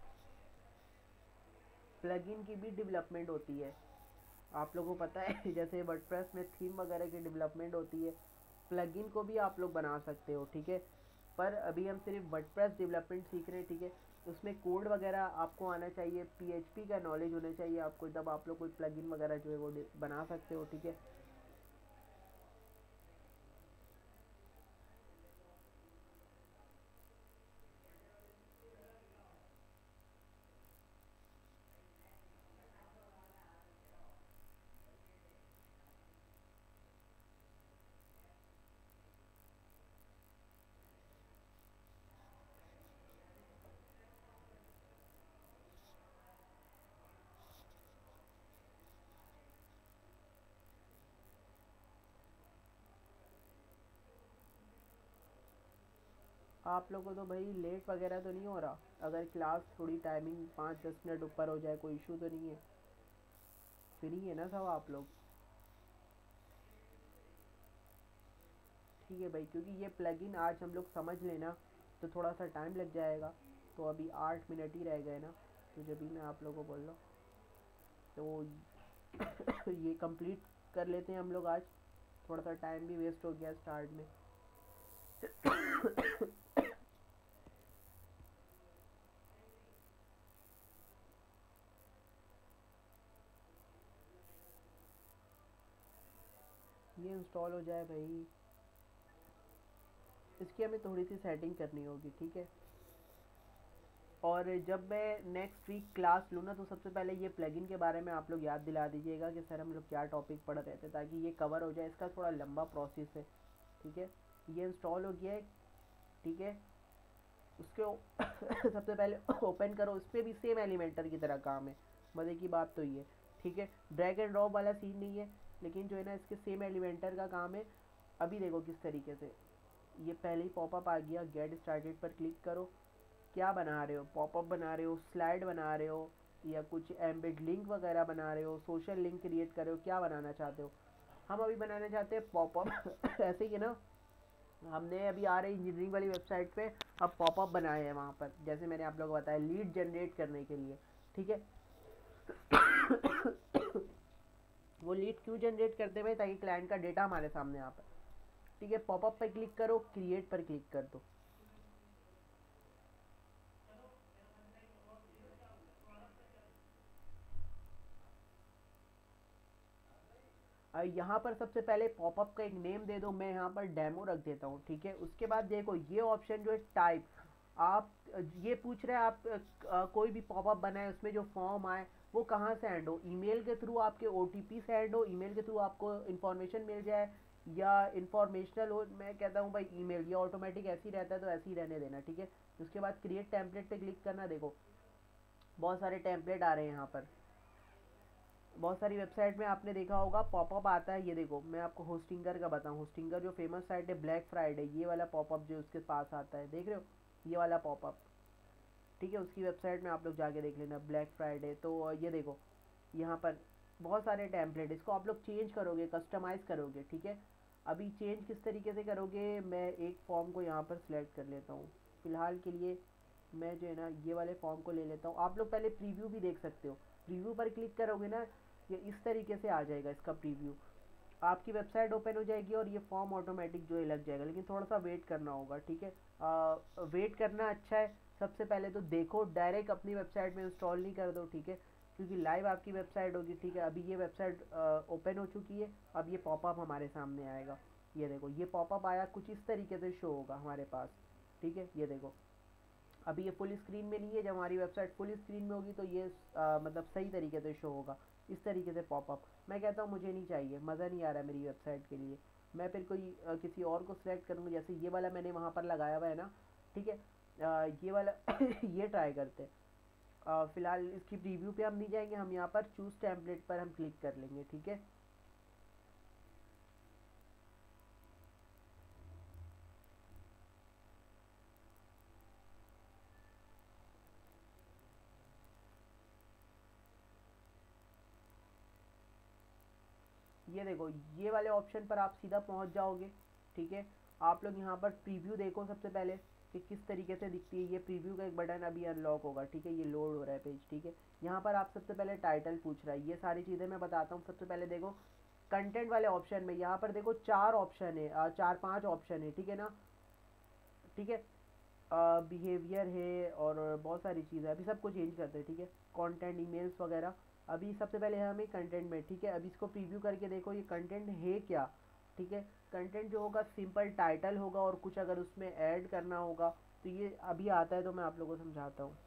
Speaker 1: प्लगइन की भी डेवलपमेंट होती है, आप लोगों को पता है। जैसे वर्डप्रेस में थीम वगैरह की डेवलपमेंट होती है, प्लगइन को भी आप लोग बना सकते हो, ठीक है। पर अभी हम सिर्फ वर्डप्रेस डेवलपमेंट सीख रहे हैं, ठीक है। उसमें कोड वगैरह आपको आना चाहिए, पीएचपी का नॉलेज होना चाहिए आपको, तब आप लोग कोई प्लगइन वगैरह जो है वो बना सकते हो, ठीक है। आप लोगों को तो भाई लेट वगैरह तो नहीं हो रहा? अगर क्लास थोड़ी टाइमिंग पाँच दस मिनट ऊपर हो जाए कोई इशू तो नहीं है? फ्री है ना सब आप लोग? ठीक है भाई, क्योंकि ये प्लगइन आज हम लोग समझ लेना तो थोड़ा सा टाइम लग जाएगा। तो अभी आठ मिनट ही रह गए ना, तो जब भी मैं आप लोगों को बोल रहा हूँ तो ये कंप्लीट कर लेते हैं हम लोग आज। थोड़ा सा टाइम भी वेस्ट हो गया स्टार्ट में। ये इंस्टॉल हो जाए भाई, इसकी हमें थोड़ी सी सेटिंग करनी होगी, ठीक है। और जब मैं नेक्स्ट वीक क्लास लूँ ना, तो सबसे पहले ये प्लगइन के बारे में आप लोग याद दिला दीजिएगा कि सर हम लोग क्या टॉपिक पढ़ रहे थे, ताकि ये कवर हो जाए। इसका थोड़ा लंबा प्रोसेस है, ठीक है। ये इंस्टॉल हो गया है, ठीक है। उसके सबसे पहले ओपन करो, उस पर भी सेम एलिमेंटर की तरह काम है। मज़े की बात तो ये, ठीक है। ड्रैग एंड ड्रॉप वाला सीन नहीं है, लेकिन जो है ना इसके सेम एलिमेंटर का काम है। अभी देखो किस तरीके से ये पहले ही पॉपअप आ गया। गेट स्टार्टेड पर क्लिक करो। क्या बना रहे हो? पॉपअप बना रहे हो, स्लाइड बना रहे हो, या कुछ एम्बेड लिंक वगैरह बना रहे हो, सोशल लिंक क्रिएट कर रहे हो, क्या बनाना चाहते हो? हम अभी बनाना चाहते हैं पॉपअप। ऐसे ही है ना, हमने अभी आ रही इंजीनियरिंग वाली वेबसाइट पे अब पॉपअप बनाए हैं वहाँ पर, जैसे मैंने आप लोगों को बताया, लीड जनरेट करने के लिए, ठीक है। वो लीड क्यों जनरेट करते हैं भाई? ताकि क्लाइंट का डेटा हमारे सामने आ पाए, ठीक है। पॉपअप पर क्लिक करो, क्रिएट पर क्लिक कर दो। यहाँ पर सबसे पहले पॉपअप का एक नेम दे दो, मैं यहाँ पर डेमो रख देता हूँ, ठीक है। उसके बाद देखो ये ऑप्शन जो है टाइप, आप ये पूछ रहे हैं आप आ, कोई भी पॉपअप बनाए उसमें जो फॉर्म आए वो कहाँ से एंड हो? ईमेल के थ्रू आपके ओटीपी से एंड हो, ईमेल के थ्रू आपको इन्फॉर्मेशन मिल जाए, या इन्फॉर्मेशनल हो? मैं कहता हूँ भाई ईमेल, ये ऑटोमेटिक ऐसे ही रहता है तो ऐसे ही रहने देना, ठीक है। उसके बाद क्रिएट टेम्पलेट पे क्लिक करना। देखो बहुत सारे टेम्पलेट आ रहे हैं यहाँ पर। बहुत सारी वेबसाइट में आपने देखा होगा पॉपअप आता है। ये देखो मैं आपको होस्टिंगर का बताऊँ, होस्टिंगर जो फेमस साइट है ब्लैक फ्राइडे, ये वाला पॉपअप जो उसके पास आता है, देख रहे हो ये वाला पॉपअप, ठीक है। उसकी वेबसाइट में आप लोग जाके देख लेना ब्लैक फ्राइडे। तो ये देखो यहाँ पर बहुत सारे टेम्पलेट, इसको आप लोग चेंज करोगे, कस्टमाइज़ करोगे, ठीक है। अभी चेंज किस तरीके से करोगे, मैं एक फॉर्म को यहाँ पर सिलेक्ट कर लेता हूँ फ़िलहाल के लिए। मैं जो है ना ये वाले फॉर्म को ले लेता हूँ। आप लोग पहले प्रीव्यू भी देख सकते हो, प्रीव्यू पर क्लिक करोगे ना ये इस तरीके से आ जाएगा इसका प्रीव्यू। आपकी वेबसाइट ओपन हो जाएगी और ये फॉर्म ऑटोमेटिक जो है लग जाएगा, लेकिन थोड़ा सा वेट करना होगा, ठीक है। वेट करना अच्छा है। सबसे पहले तो देखो, डायरेक्ट अपनी वेबसाइट में इंस्टॉल नहीं कर दो, ठीक है, क्योंकि लाइव आपकी वेबसाइट होगी, ठीक है। अभी ये वेबसाइट ओपन हो चुकी है, अब ये पॉपअप हमारे सामने आएगा। ये देखो ये पॉपअप आया, कुछ इस तरीके से शो होगा हमारे पास, ठीक है। ये देखो अभी ये फुल स्क्रीन में नहीं है, जब हमारी वेबसाइट फुल स्क्रीन में होगी तो ये आ, मतलब सही तरीके से शो होगा, इस तरीके से पॉपअप। मैं कहता हूँ मुझे नहीं चाहिए, मज़ा नहीं आ रहा है मेरी वेबसाइट के लिए। मैं फिर कोई आ, किसी और को सिलेक्ट करूँगा, जैसे ये वाला मैंने वहाँ पर लगाया हुआ है ना, ठीक है। आ, ये वाला ये ट्राई करते हैं। फ़िलहाल इसकी प्रीव्यू पे हम नहीं जाएंगे, हम यहाँ पर चूज़ टेम्पलेट पर हम क्लिक कर लेंगे, ठीक है। ये देखो ये वाले ऑप्शन पर आप सीधा पहुंच जाओगे, ठीक है। आप लोग यहाँ पर प्रीव्यू देखो सबसे पहले, कि किस तरीके से दिखती है। ये प्रीव्यू का एक बटन अभी अनलॉक होगा, ठीक है, ये लोड हो रहा है पेज, ठीक है। यहाँ पर आप सबसे पहले टाइटल पूछ रहा है, ये सारी चीज़ें मैं बताता हूँ। सबसे पहले देखो कंटेंट वाले ऑप्शन में, यहाँ पर देखो चार ऑप्शन है, अ, चार पांच ऑप्शन है, ठीक है ना, ठीक है। बिहेवियर है और बहुत सारी चीज़ें, अभी सबको चेंज करते हैं, ठीक है। कंटेंट, ईमेल्स वगैरह। अभी सबसे पहले है हमें कंटेंट में, ठीक है। अभी इसको प्रीव्यू करके देखो ये कंटेंट है क्या, ठीक है। कंटेंट जो होगा सिंपल टाइटल होगा और कुछ अगर उसमें ऐड करना होगा तो ये अभी आता है, तो मैं आप लोगों को समझाता हूँ।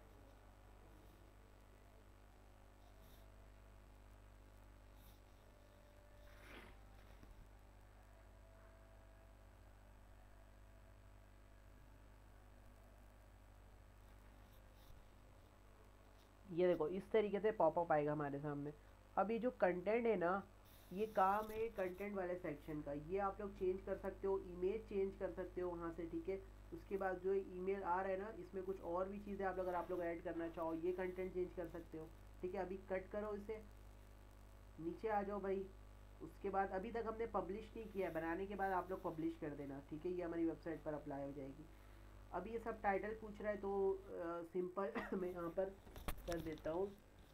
Speaker 1: ये देखो इस तरीके से पॉपअप आएगा हमारे सामने। अब ये जो कंटेंट है ना, ये काम है कंटेंट वाले सेक्शन का। ये आप लोग चेंज कर सकते हो, इमेज चेंज कर सकते हो वहाँ से, ठीक है। उसके बाद जो ईमेल आ रहा है ना, इसमें कुछ और भी चीज़ें आप लोग, अगर आप लोग ऐड करना चाहो, ये कंटेंट चेंज कर सकते हो, ठीक है। अभी कट करो इसे, नीचे आ जाओ भाई। उसके बाद अभी तक हमने पब्लिश नहीं किया है, बनाने के बाद आप लोग पब्लिश कर देना, ठीक है। ये हमारी वेबसाइट पर अप्लाई हो जाएगी। अब ये सब टाइटल पूछ रहा है तो सिंपल मैं यहाँ पर कर देता हूँ।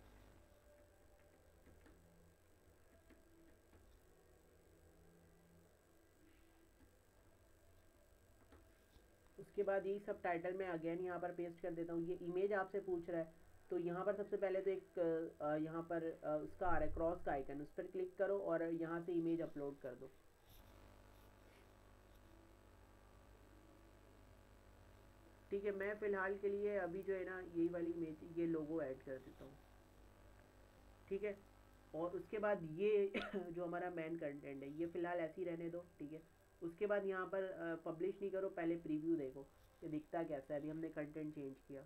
Speaker 1: उसके बाद यही सब टाइटल में अगेन यहाँ पर पेस्ट कर देता हूँ। ये इमेज आपसे पूछ रहा है, तो यहाँ पर सबसे पहले तो एक अ, यहाँ पर अ, उसका आ रहा है क्रॉस का आइकन, उस पर क्लिक करो और यहाँ से इमेज अपलोड कर दो, ठीक है। मैं फ़िलहाल के लिए अभी जो है ना यही वाली इमेज, ये लोगो ऐड कर देता हूँ, ठीक है। और उसके बाद ये जो हमारा मेन कंटेंट है, ये फ़िलहाल ऐसे ही रहने दो, ठीक है। उसके बाद यहाँ पर पब्लिश नहीं करो, पहले प्रीव्यू देखो ये दिखता कैसा है। अभी हमने कंटेंट चेंज किया,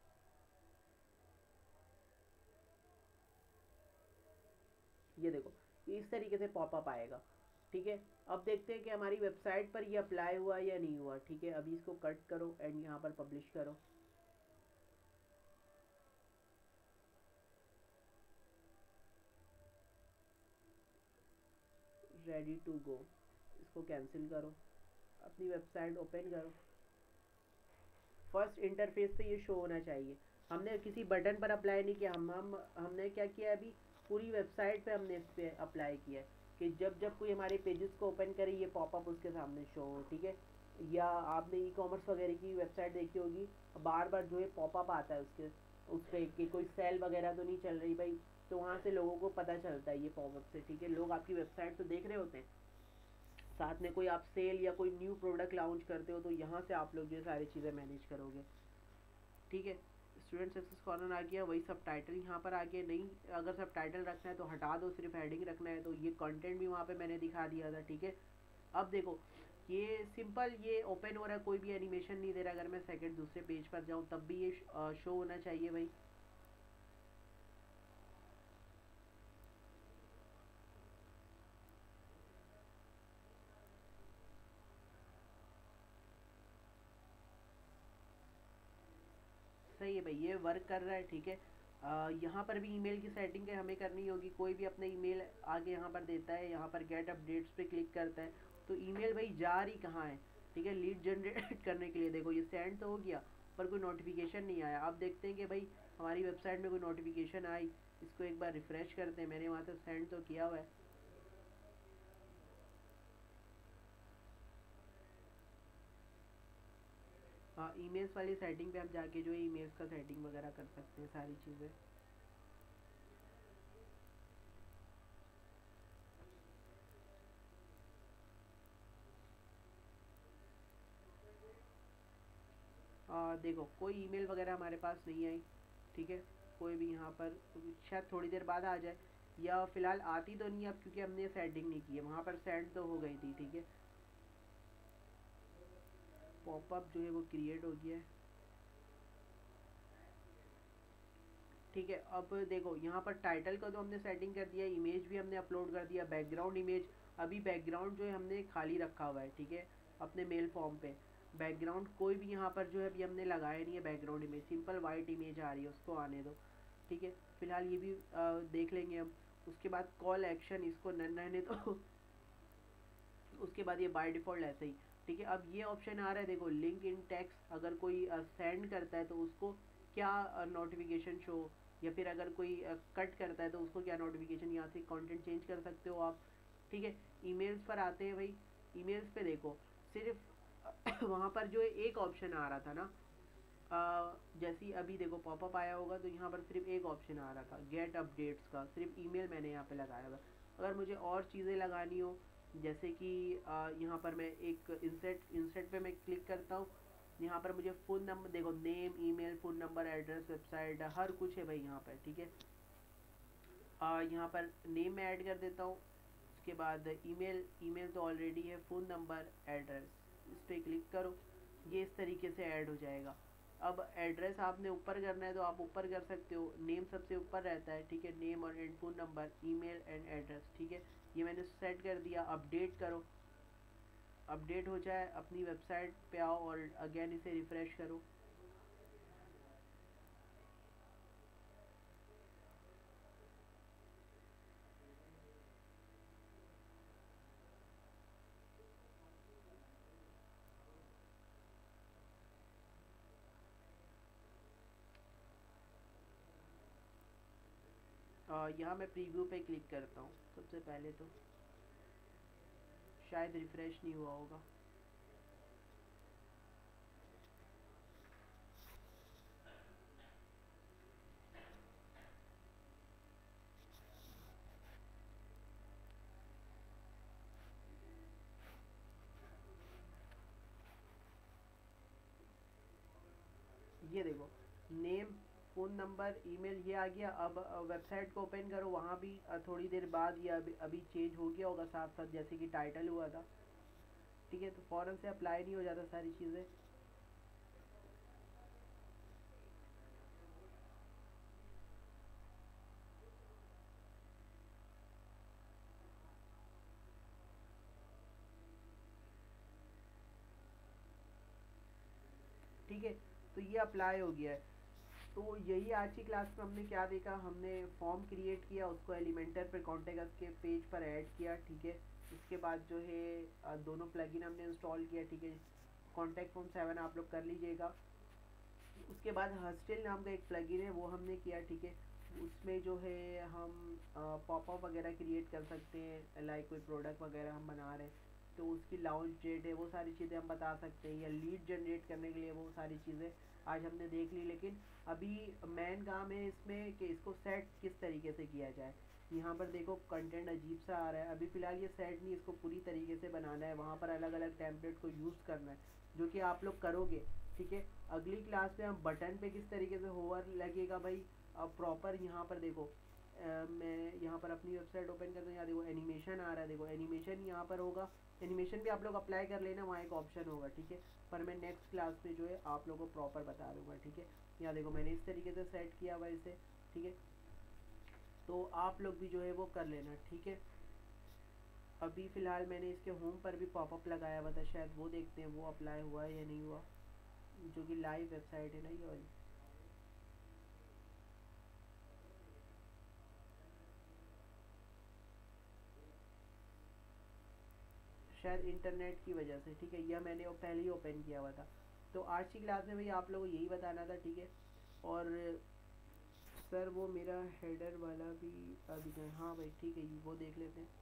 Speaker 1: ये देखो ये इस तरीके से पॉपअप आएगा, ठीक है। अब देखते हैं कि हमारी वेबसाइट पर ये अप्लाई हुआ या नहीं हुआ, ठीक है। अभी इसको कट करो एंड यहाँ पर पब्लिश करो। रेडी टू गो, इसको कैंसिल करो, अपनी वेबसाइट ओपन करो। फर्स्ट इंटरफेस पे ये शो होना चाहिए। हमने किसी बटन पर अप्लाई नहीं किया, हम हम हमने क्या किया, अभी पूरी वेबसाइट पे हमने इस पर अप्लाई किया है कि जब जब कोई हमारे पेजेस को ओपन करे ये पॉपअप उसके सामने शो हो, ठीक है। या आपने ई कॉमर्स वगैरह की वेबसाइट देखी होगी, बार बार जो है पॉपअप आता है उसके उस पर कि कोई सेल वगैरह तो नहीं चल रही भाई, तो वहाँ से लोगों को पता चलता है ये पॉपअप से, ठीक है। लोग आपकी वेबसाइट तो देख रहे होते हैं, साथ में कोई आप सेल या कोई न्यू प्रोडक्ट लॉन्च करते हो तो यहाँ से आप लोग ये सारी चीज़ें मैनेज करोगे, ठीक है। स्टूडेंट सक्सेस कॉर्नर आ गया, वही सब टाइटल यहाँ पर आ गया। नहीं अगर सब टाइटल रखना है तो हटा दो, सिर्फ हेडिंग रखना है तो ये कंटेंट भी वहाँ पे मैंने दिखा दिया था, ठीक है। अब देखो ये सिंपल ये ओपन हो रहा है, कोई भी एनिमेशन नहीं दे रहा। अगर मैं सेकंड दूसरे पेज पर जाऊँ तब भी ये शो होना चाहिए भाई। सही है भाई, ये वर्क कर रहा है, ठीक है। अ, यहाँ पर भी ईमेल की सेटिंग है हमें करनी होगी। कोई भी अपने ईमेल आगे यहाँ पर देता है, यहाँ पर गेट अपडेट्स पे क्लिक करता है तो ईमेल भाई जा रही कहाँ है, ठीक है। लीड जनरेट करने के लिए देखो ये सेंड तो हो गया पर कोई नोटिफिकेशन नहीं आया। अब देखते हैं कि भाई हमारी वेबसाइट में कोई नोटिफिकेशन आई। इसको एक बार रिफ़्रेश करते हैं, मैंने वहाँ से सेंड तो किया हुआ है। हाँ ईमेल्स वाली सेटिंग पे आप जाके जो है ईमेल्स का सेटिंग वगैरह कर सकते हैं सारी चीज़ें। आ, देखो कोई ईमेल वगैरह हमारे पास नहीं आई, ठीक है। कोई भी यहाँ पर शायद थोड़ी देर बाद आ जाए, या फिलहाल आती तो नहीं अब क्योंकि हमने सेटिंग नहीं की है। वहाँ पर सेंड तो हो गई थी, ठीक है। पॉपअप जो है वो क्रिएट हो गया है, ठीक है। अब देखो यहाँ पर टाइटल का तो हमने सेटिंग कर दिया, इमेज भी हमने अपलोड कर दिया, बैकग्राउंड इमेज अभी बैकग्राउंड जो है हमने खाली रखा हुआ है, ठीक है। अपने मेल फॉर्म पे बैकग्राउंड कोई भी यहाँ पर जो है अभी हमने लगाया नहीं है। Background image simple white image आ रही है, उसको आने दो, ठीक है। फिलहाल ये भी आ, देख लेंगे हम। उसके बाद कॉल एक्शन इसको नन रहने दो उसके बाद ये बाय डिफ़ॉल्ट ऐसे ही ठीक है, अब ये ऑप्शन आ रहा है देखो, लिंक इन टेक्स्ट, अगर कोई सेंड करता है तो उसको क्या नोटिफिकेशन शो, या फिर अगर कोई कट करता है तो उसको क्या नोटिफिकेशन, यहाँ से कंटेंट चेंज कर सकते हो आप। ठीक है, ईमेल्स पर आते हैं भाई। ईमेल्स पे देखो सिर्फ वहाँ पर जो एक ऑप्शन आ रहा था ना, आ, जैसे अभी देखो पॉपअप आया होगा तो यहाँ पर सिर्फ एक ऑप्शन आ रहा था गेट अपडेट्स का, सिर्फ ईमेल मैंने यहाँ पे लगाया हुआ। अगर मुझे और चीज़ें लगानी हो, जैसे कि आ, यहाँ पर मैं एक इंसर्ट इंसर्ट पे मैं क्लिक करता हूँ, यहाँ पर मुझे फ़ोन नंबर देखो, name, email, phone number, address, website, हर कुछ है भाई यहाँ पर। ठीक है, आ, यहाँ पर नेम में ऐड कर देता हूँ, उसके बाद ईमेल, ईमेल तो ऑलरेडी है, फ़ोन नंबर, एड्रेस, इस पर क्लिक करो, ये इस तरीके से ऐड हो जाएगा। अब एड्रेस आपने ऊपर करना है तो आप ऊपर कर सकते हो, नेम सबसे ऊपर रहता है। ठीक है, नेम और and phone number, email and address. ठीक है, ये मैंने सेट कर दिया। अपडेट करो, अपडेट हो जाए, अपनी वेबसाइट पे आओ और अगेन इसे रिफ़्रेश करो। यहाँ मैं प्रीव्यू पे क्लिक करता हूँ सबसे पहले, तो शायद रिफ़्रेश नहीं हुआ होगा। ये देखो, नेम, फ़ोन नंबर, ईमेल, ये आ गया। अब वेबसाइट को ओपन करो, वहाँ भी अ, थोड़ी देर बाद या अभी अभी चेंज हो गया होगा साथ साथ, जैसे कि टाइटल हुआ था। ठीक है, तो फ़ौरन से अप्लाई नहीं हो जाता सारी चीज़ें। ठीक है, तो ये अप्लाई हो गया है। तो यही आज की क्लास में हमने क्या देखा, हमने फॉर्म क्रिएट किया, उसको एलिमेंटर पर कॉन्टेक्ट के पेज पर ऐड किया। ठीक है, उसके बाद जो है अ, दोनों प्लगइन हमने इंस्टॉल किया। ठीक है, कॉन्टैक्ट फॉर्म सेवन आप लोग कर लीजिएगा। उसके बाद हस्टिल नाम का एक प्लगइन है, वो हमने किया। ठीक है, उसमें जो है हम पॉपअप वगैरह क्रिएट कर सकते हैं, लाइक कोई प्रोडक्ट वगैरह हम बना रहे हैं तो उसकी लॉन्च डेट है, वो सारी चीज़ें हम बता सकते हैं, या लीड जनरेट करने के लिए वो सारी चीज़ें आज हमने देख ली। लेकिन अभी मेन काम है इसमें कि इसको सेट किस तरीके से किया जाए। यहाँ पर देखो कंटेंट अजीब सा आ रहा है, अभी फ़िलहाल ये सेट नहीं, इसको पूरी तरीके से बनाना है, वहाँ पर अलग अलग टेम्पलेट को यूज़ करना है, जो कि आप लोग करोगे। ठीक है, अगली क्लास में हम बटन पे किस तरीके से होवर लगेगा भाई, अब प्रॉपर यहाँ पर देखो, अ, मैं यहाँ पर अपनी वेबसाइट ओपन करता हूँ, यहाँ देखो एनिमेशन आ रहा है, देखो एनिमेशन यहाँ पर होगा। एनिमेशन भी आप लोग अप्लाई कर लेना, वहाँ एक ऑप्शन होगा। ठीक है, पर मैं नेक्स्ट क्लास में जो है आप लोगों को प्रॉपर बता दूंगा। ठीक है, यहाँ देखो मैंने इस तरीके से सेट किया हुआ इसे। ठीक है, तो आप लोग भी जो है वो कर लेना। ठीक है, अभी फ़िलहाल मैंने इसके होम पर भी पॉपअप लगाया हुआ था, शायद वो देखते हैं वो अप्लाई हुआ है या नहीं हुआ, जो कि लाइव वेबसाइट है ना ये वाली। शायद इंटरनेट की वजह से। ठीक है, यह मैंने वो पहले ही ओपन किया हुआ था। तो आज की क्लास में भाई आप लोगों को यही बताना था। ठीक है, और सर वो मेरा हेडर वाला भी अभी जाए, हाँ भाई ठीक है, वो देख लेते हैं।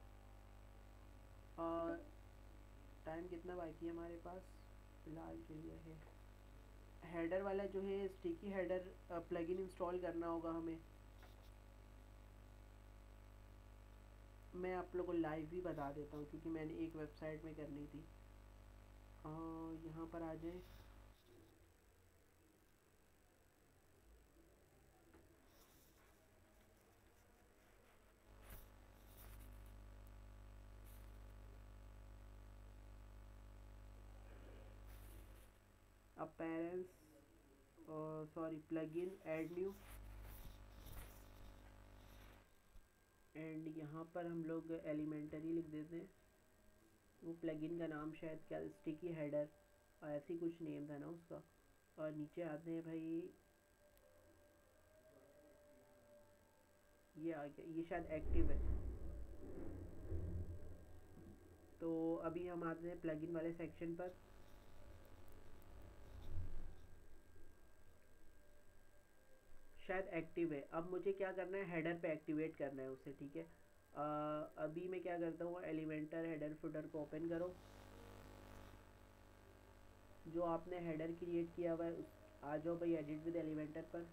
Speaker 1: और टाइम कितना बाकी है हमारे पास फ़िलहाल के लिए है। हेडर वाला जो है स्टिकी हेडर प्लगइन इंस्टॉल करना होगा हमें। मैं आप लोगों को लाइव भी बता देता हूँ, क्योंकि मैंने एक वेबसाइट में करनी थी। यहाँ पर आ जाए, appearance, sorry plugin, add new, and यहाँ पर हम लोग एलिमेंटरी लिख देते हैं। वो प्लगइन का नाम शायद क्या, स्टिकी हेडर, ऐसी कुछ नेम था ना उसका। और नीचे आते हैं भाई, ये आ गया, ये शायद एक्टिव है। तो अभी हम आते हैं प्लगइन वाले सेक्शन पर। शायद एक्टिव है। अब मुझे क्या करना है, हेडर पे एक्टिवेट करना है उसे, ठीक है। अ, अभी मैं क्या करता हूँ, एलिमेंटर हेडर फुटर को ओपन करो। जो आपने हेडर क्रिएट किया हुआ है उस आ जाओ भाई एडिट विद एलिमेंटर पर।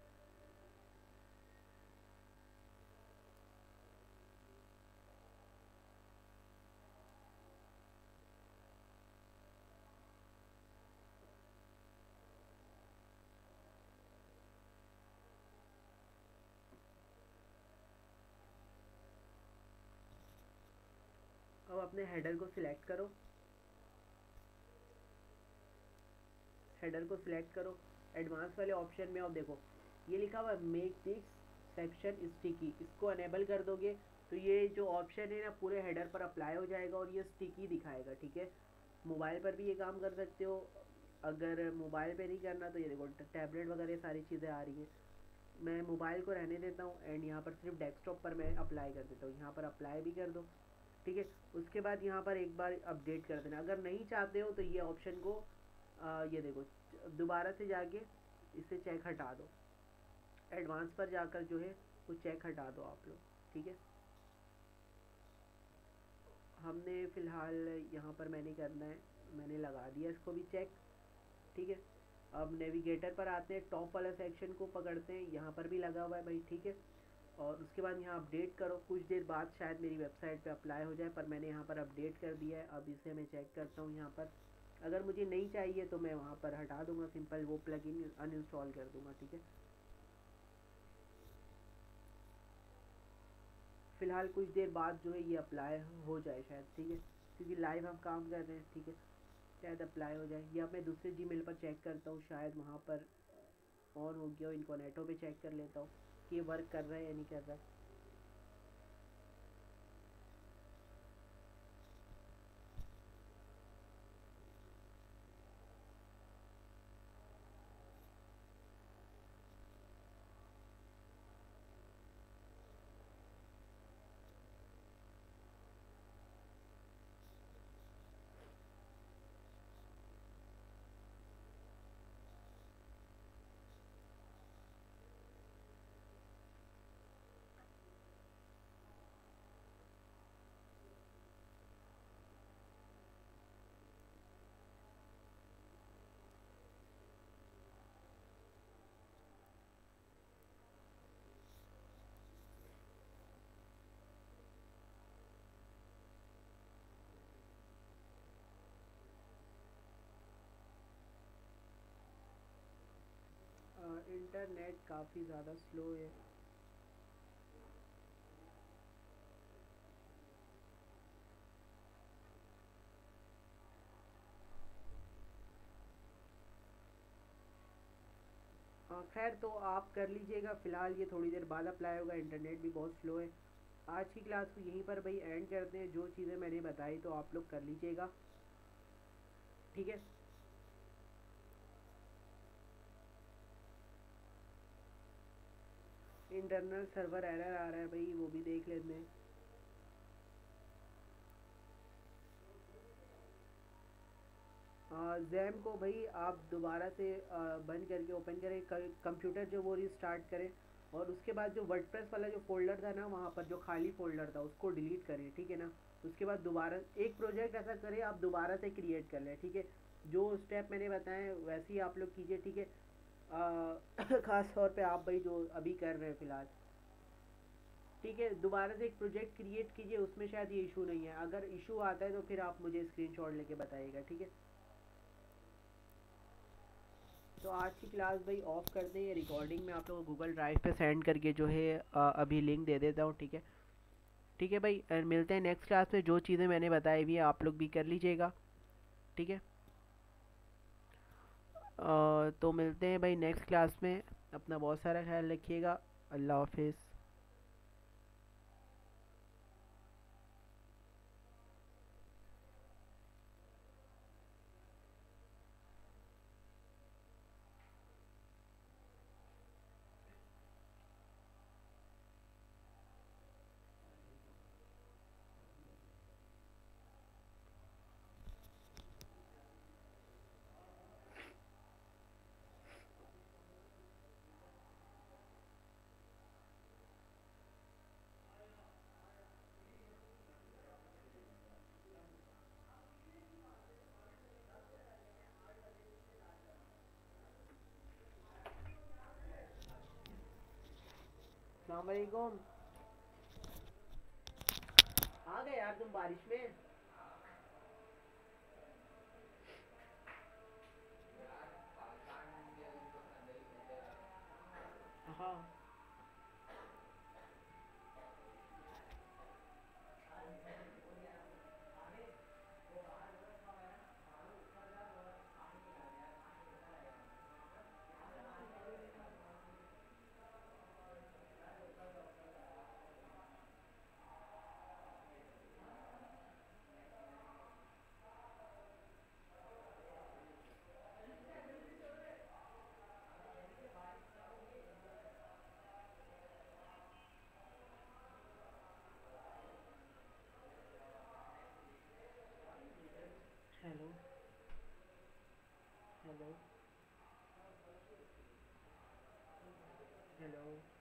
Speaker 1: अब अपने हेडर को सिलेक्ट करो, हेडर को सिलेक्ट करो। एडवांस वाले ऑप्शन में अब देखो ये लिखा हुआ है मेक दिस सेक्शन स्टिकी, इसको अनेबल कर दोगे तो ये जो ऑप्शन है ना पूरे हेडर पर अप्लाई हो जाएगा और ये स्टिकी दिखाएगा, ठीक है। मोबाइल पर भी ये काम कर सकते हो। अगर मोबाइल पे नहीं करना तो ये देखो टैबलेट वगैरह सारी चीज़ें आ रही हैं। मैं मोबाइल को रहने देता हूँ एंड यहाँ पर सिर्फ डेस्कटॉप पर मैं अप्लाई कर देता हूँ। यहाँ पर अप्लाई भी कर दो, ठीक है। उसके बाद यहाँ पर एक बार अपडेट कर देना। अगर नहीं चाहते हो तो ये ऑप्शन को आ, ये देखो दोबारा से जाके इसे चेक हटा दो। एडवांस पर जाकर जो है वो चेक हटा दो आप लोग, ठीक है। हमने फ़िलहाल यहाँ पर मैंने करना है, मैंने लगा दिया इसको भी चेक, ठीक है। अब नेविगेटर पर आते हैं, टॉप वाला सेक्शन को पकड़ते हैं, यहाँ पर भी लगा हुआ है भाई, ठीक है। और उसके बाद यहाँ अपडेट करो। कुछ देर बाद शायद मेरी वेबसाइट पे अप्लाई हो जाए, पर मैंने यहाँ पर अपडेट कर दिया है। अब इसे मैं चेक करता हूँ यहाँ पर। अगर मुझे नहीं चाहिए तो मैं वहाँ पर हटा दूँगा, सिंपल वो प्लगइन अनइंस्टॉल कर दूँगा, ठीक है। फ़िलहाल कुछ देर बाद जो है ये अप्लाई हो जाए शायद, ठीक है, क्योंकि लाइव हम काम कर रहे हैं, ठीक है। शायद अप्लाई हो जाए, या मैं दूसरे जीमेल पर चेक करता हूँ, शायद वहाँ पर ऑन हो गया हो। इनकोनेटो पे चेक कर लेता हूँ कि ये वर्क कर रहा है या नहीं कर रहा है। इंटरनेट काफ़ी ज़्यादा स्लो है। हाँ खैर, तो आप कर लीजिएगा। फ़िलहाल ये थोड़ी देर बाद अप्लाई होगा, इंटरनेट भी बहुत स्लो है। आज की क्लास को यहीं पर भाई एंड करते हैं। जो चीज़ें मैंने बताई तो आप लोग कर लीजिएगा, ठीक है। इंटरनल सर्वर एरर आ रहा है भाई, वो भी देख लेते हैं। जैम को भाई आप दोबारा से आ, बंद करके ओपन करें, कंप्यूटर जो वो रिस्टार्ट करें, और उसके बाद जो वर्डप्रेस वाला जो फोल्डर था ना, वहाँ पर जो खाली फोल्डर था उसको डिलीट करें, ठीक है ना। उसके बाद दोबारा एक प्रोजेक्ट ऐसा करें, आप दोबारा से क्रिएट कर लें, ठीक है। जो स्टेप मैंने बताए वैसे ही आप लोग कीजिए, ठीक है। आ, खास तौर पे आप भाई जो अभी कर रहे हैं फ़िलहाल, ठीक है। दोबारा से एक प्रोजेक्ट क्रिएट कीजिए, उसमें शायद ये इशू नहीं है। अगर इशू आता है तो फिर आप मुझे स्क्रीनशॉट लेके बताइएगा, ठीक है। तो आज की क्लास भाई ऑफ कर दें। ये रिकॉर्डिंग में आप लोगों को गूगल ड्राइव पे सेंड करके जो है अ, अभी लिंक दे देता हूँ, ठीक है। ठीक है भाई, और मिलते हैं नेक्स्ट क्लास में। जो चीज़ें मैंने बताई हुई है आप लोग भी कर लीजिएगा, ठीक है। अ, तो मिलते हैं भाई नेक्स्ट क्लास में। अपना बहुत सारा ख्याल रखिएगा। अल्लाह हाफिज़। अस्सलाम वालेकुम। आ गए यार तुम बारिश में? हाँ। हेलो। हेलो। हेलो।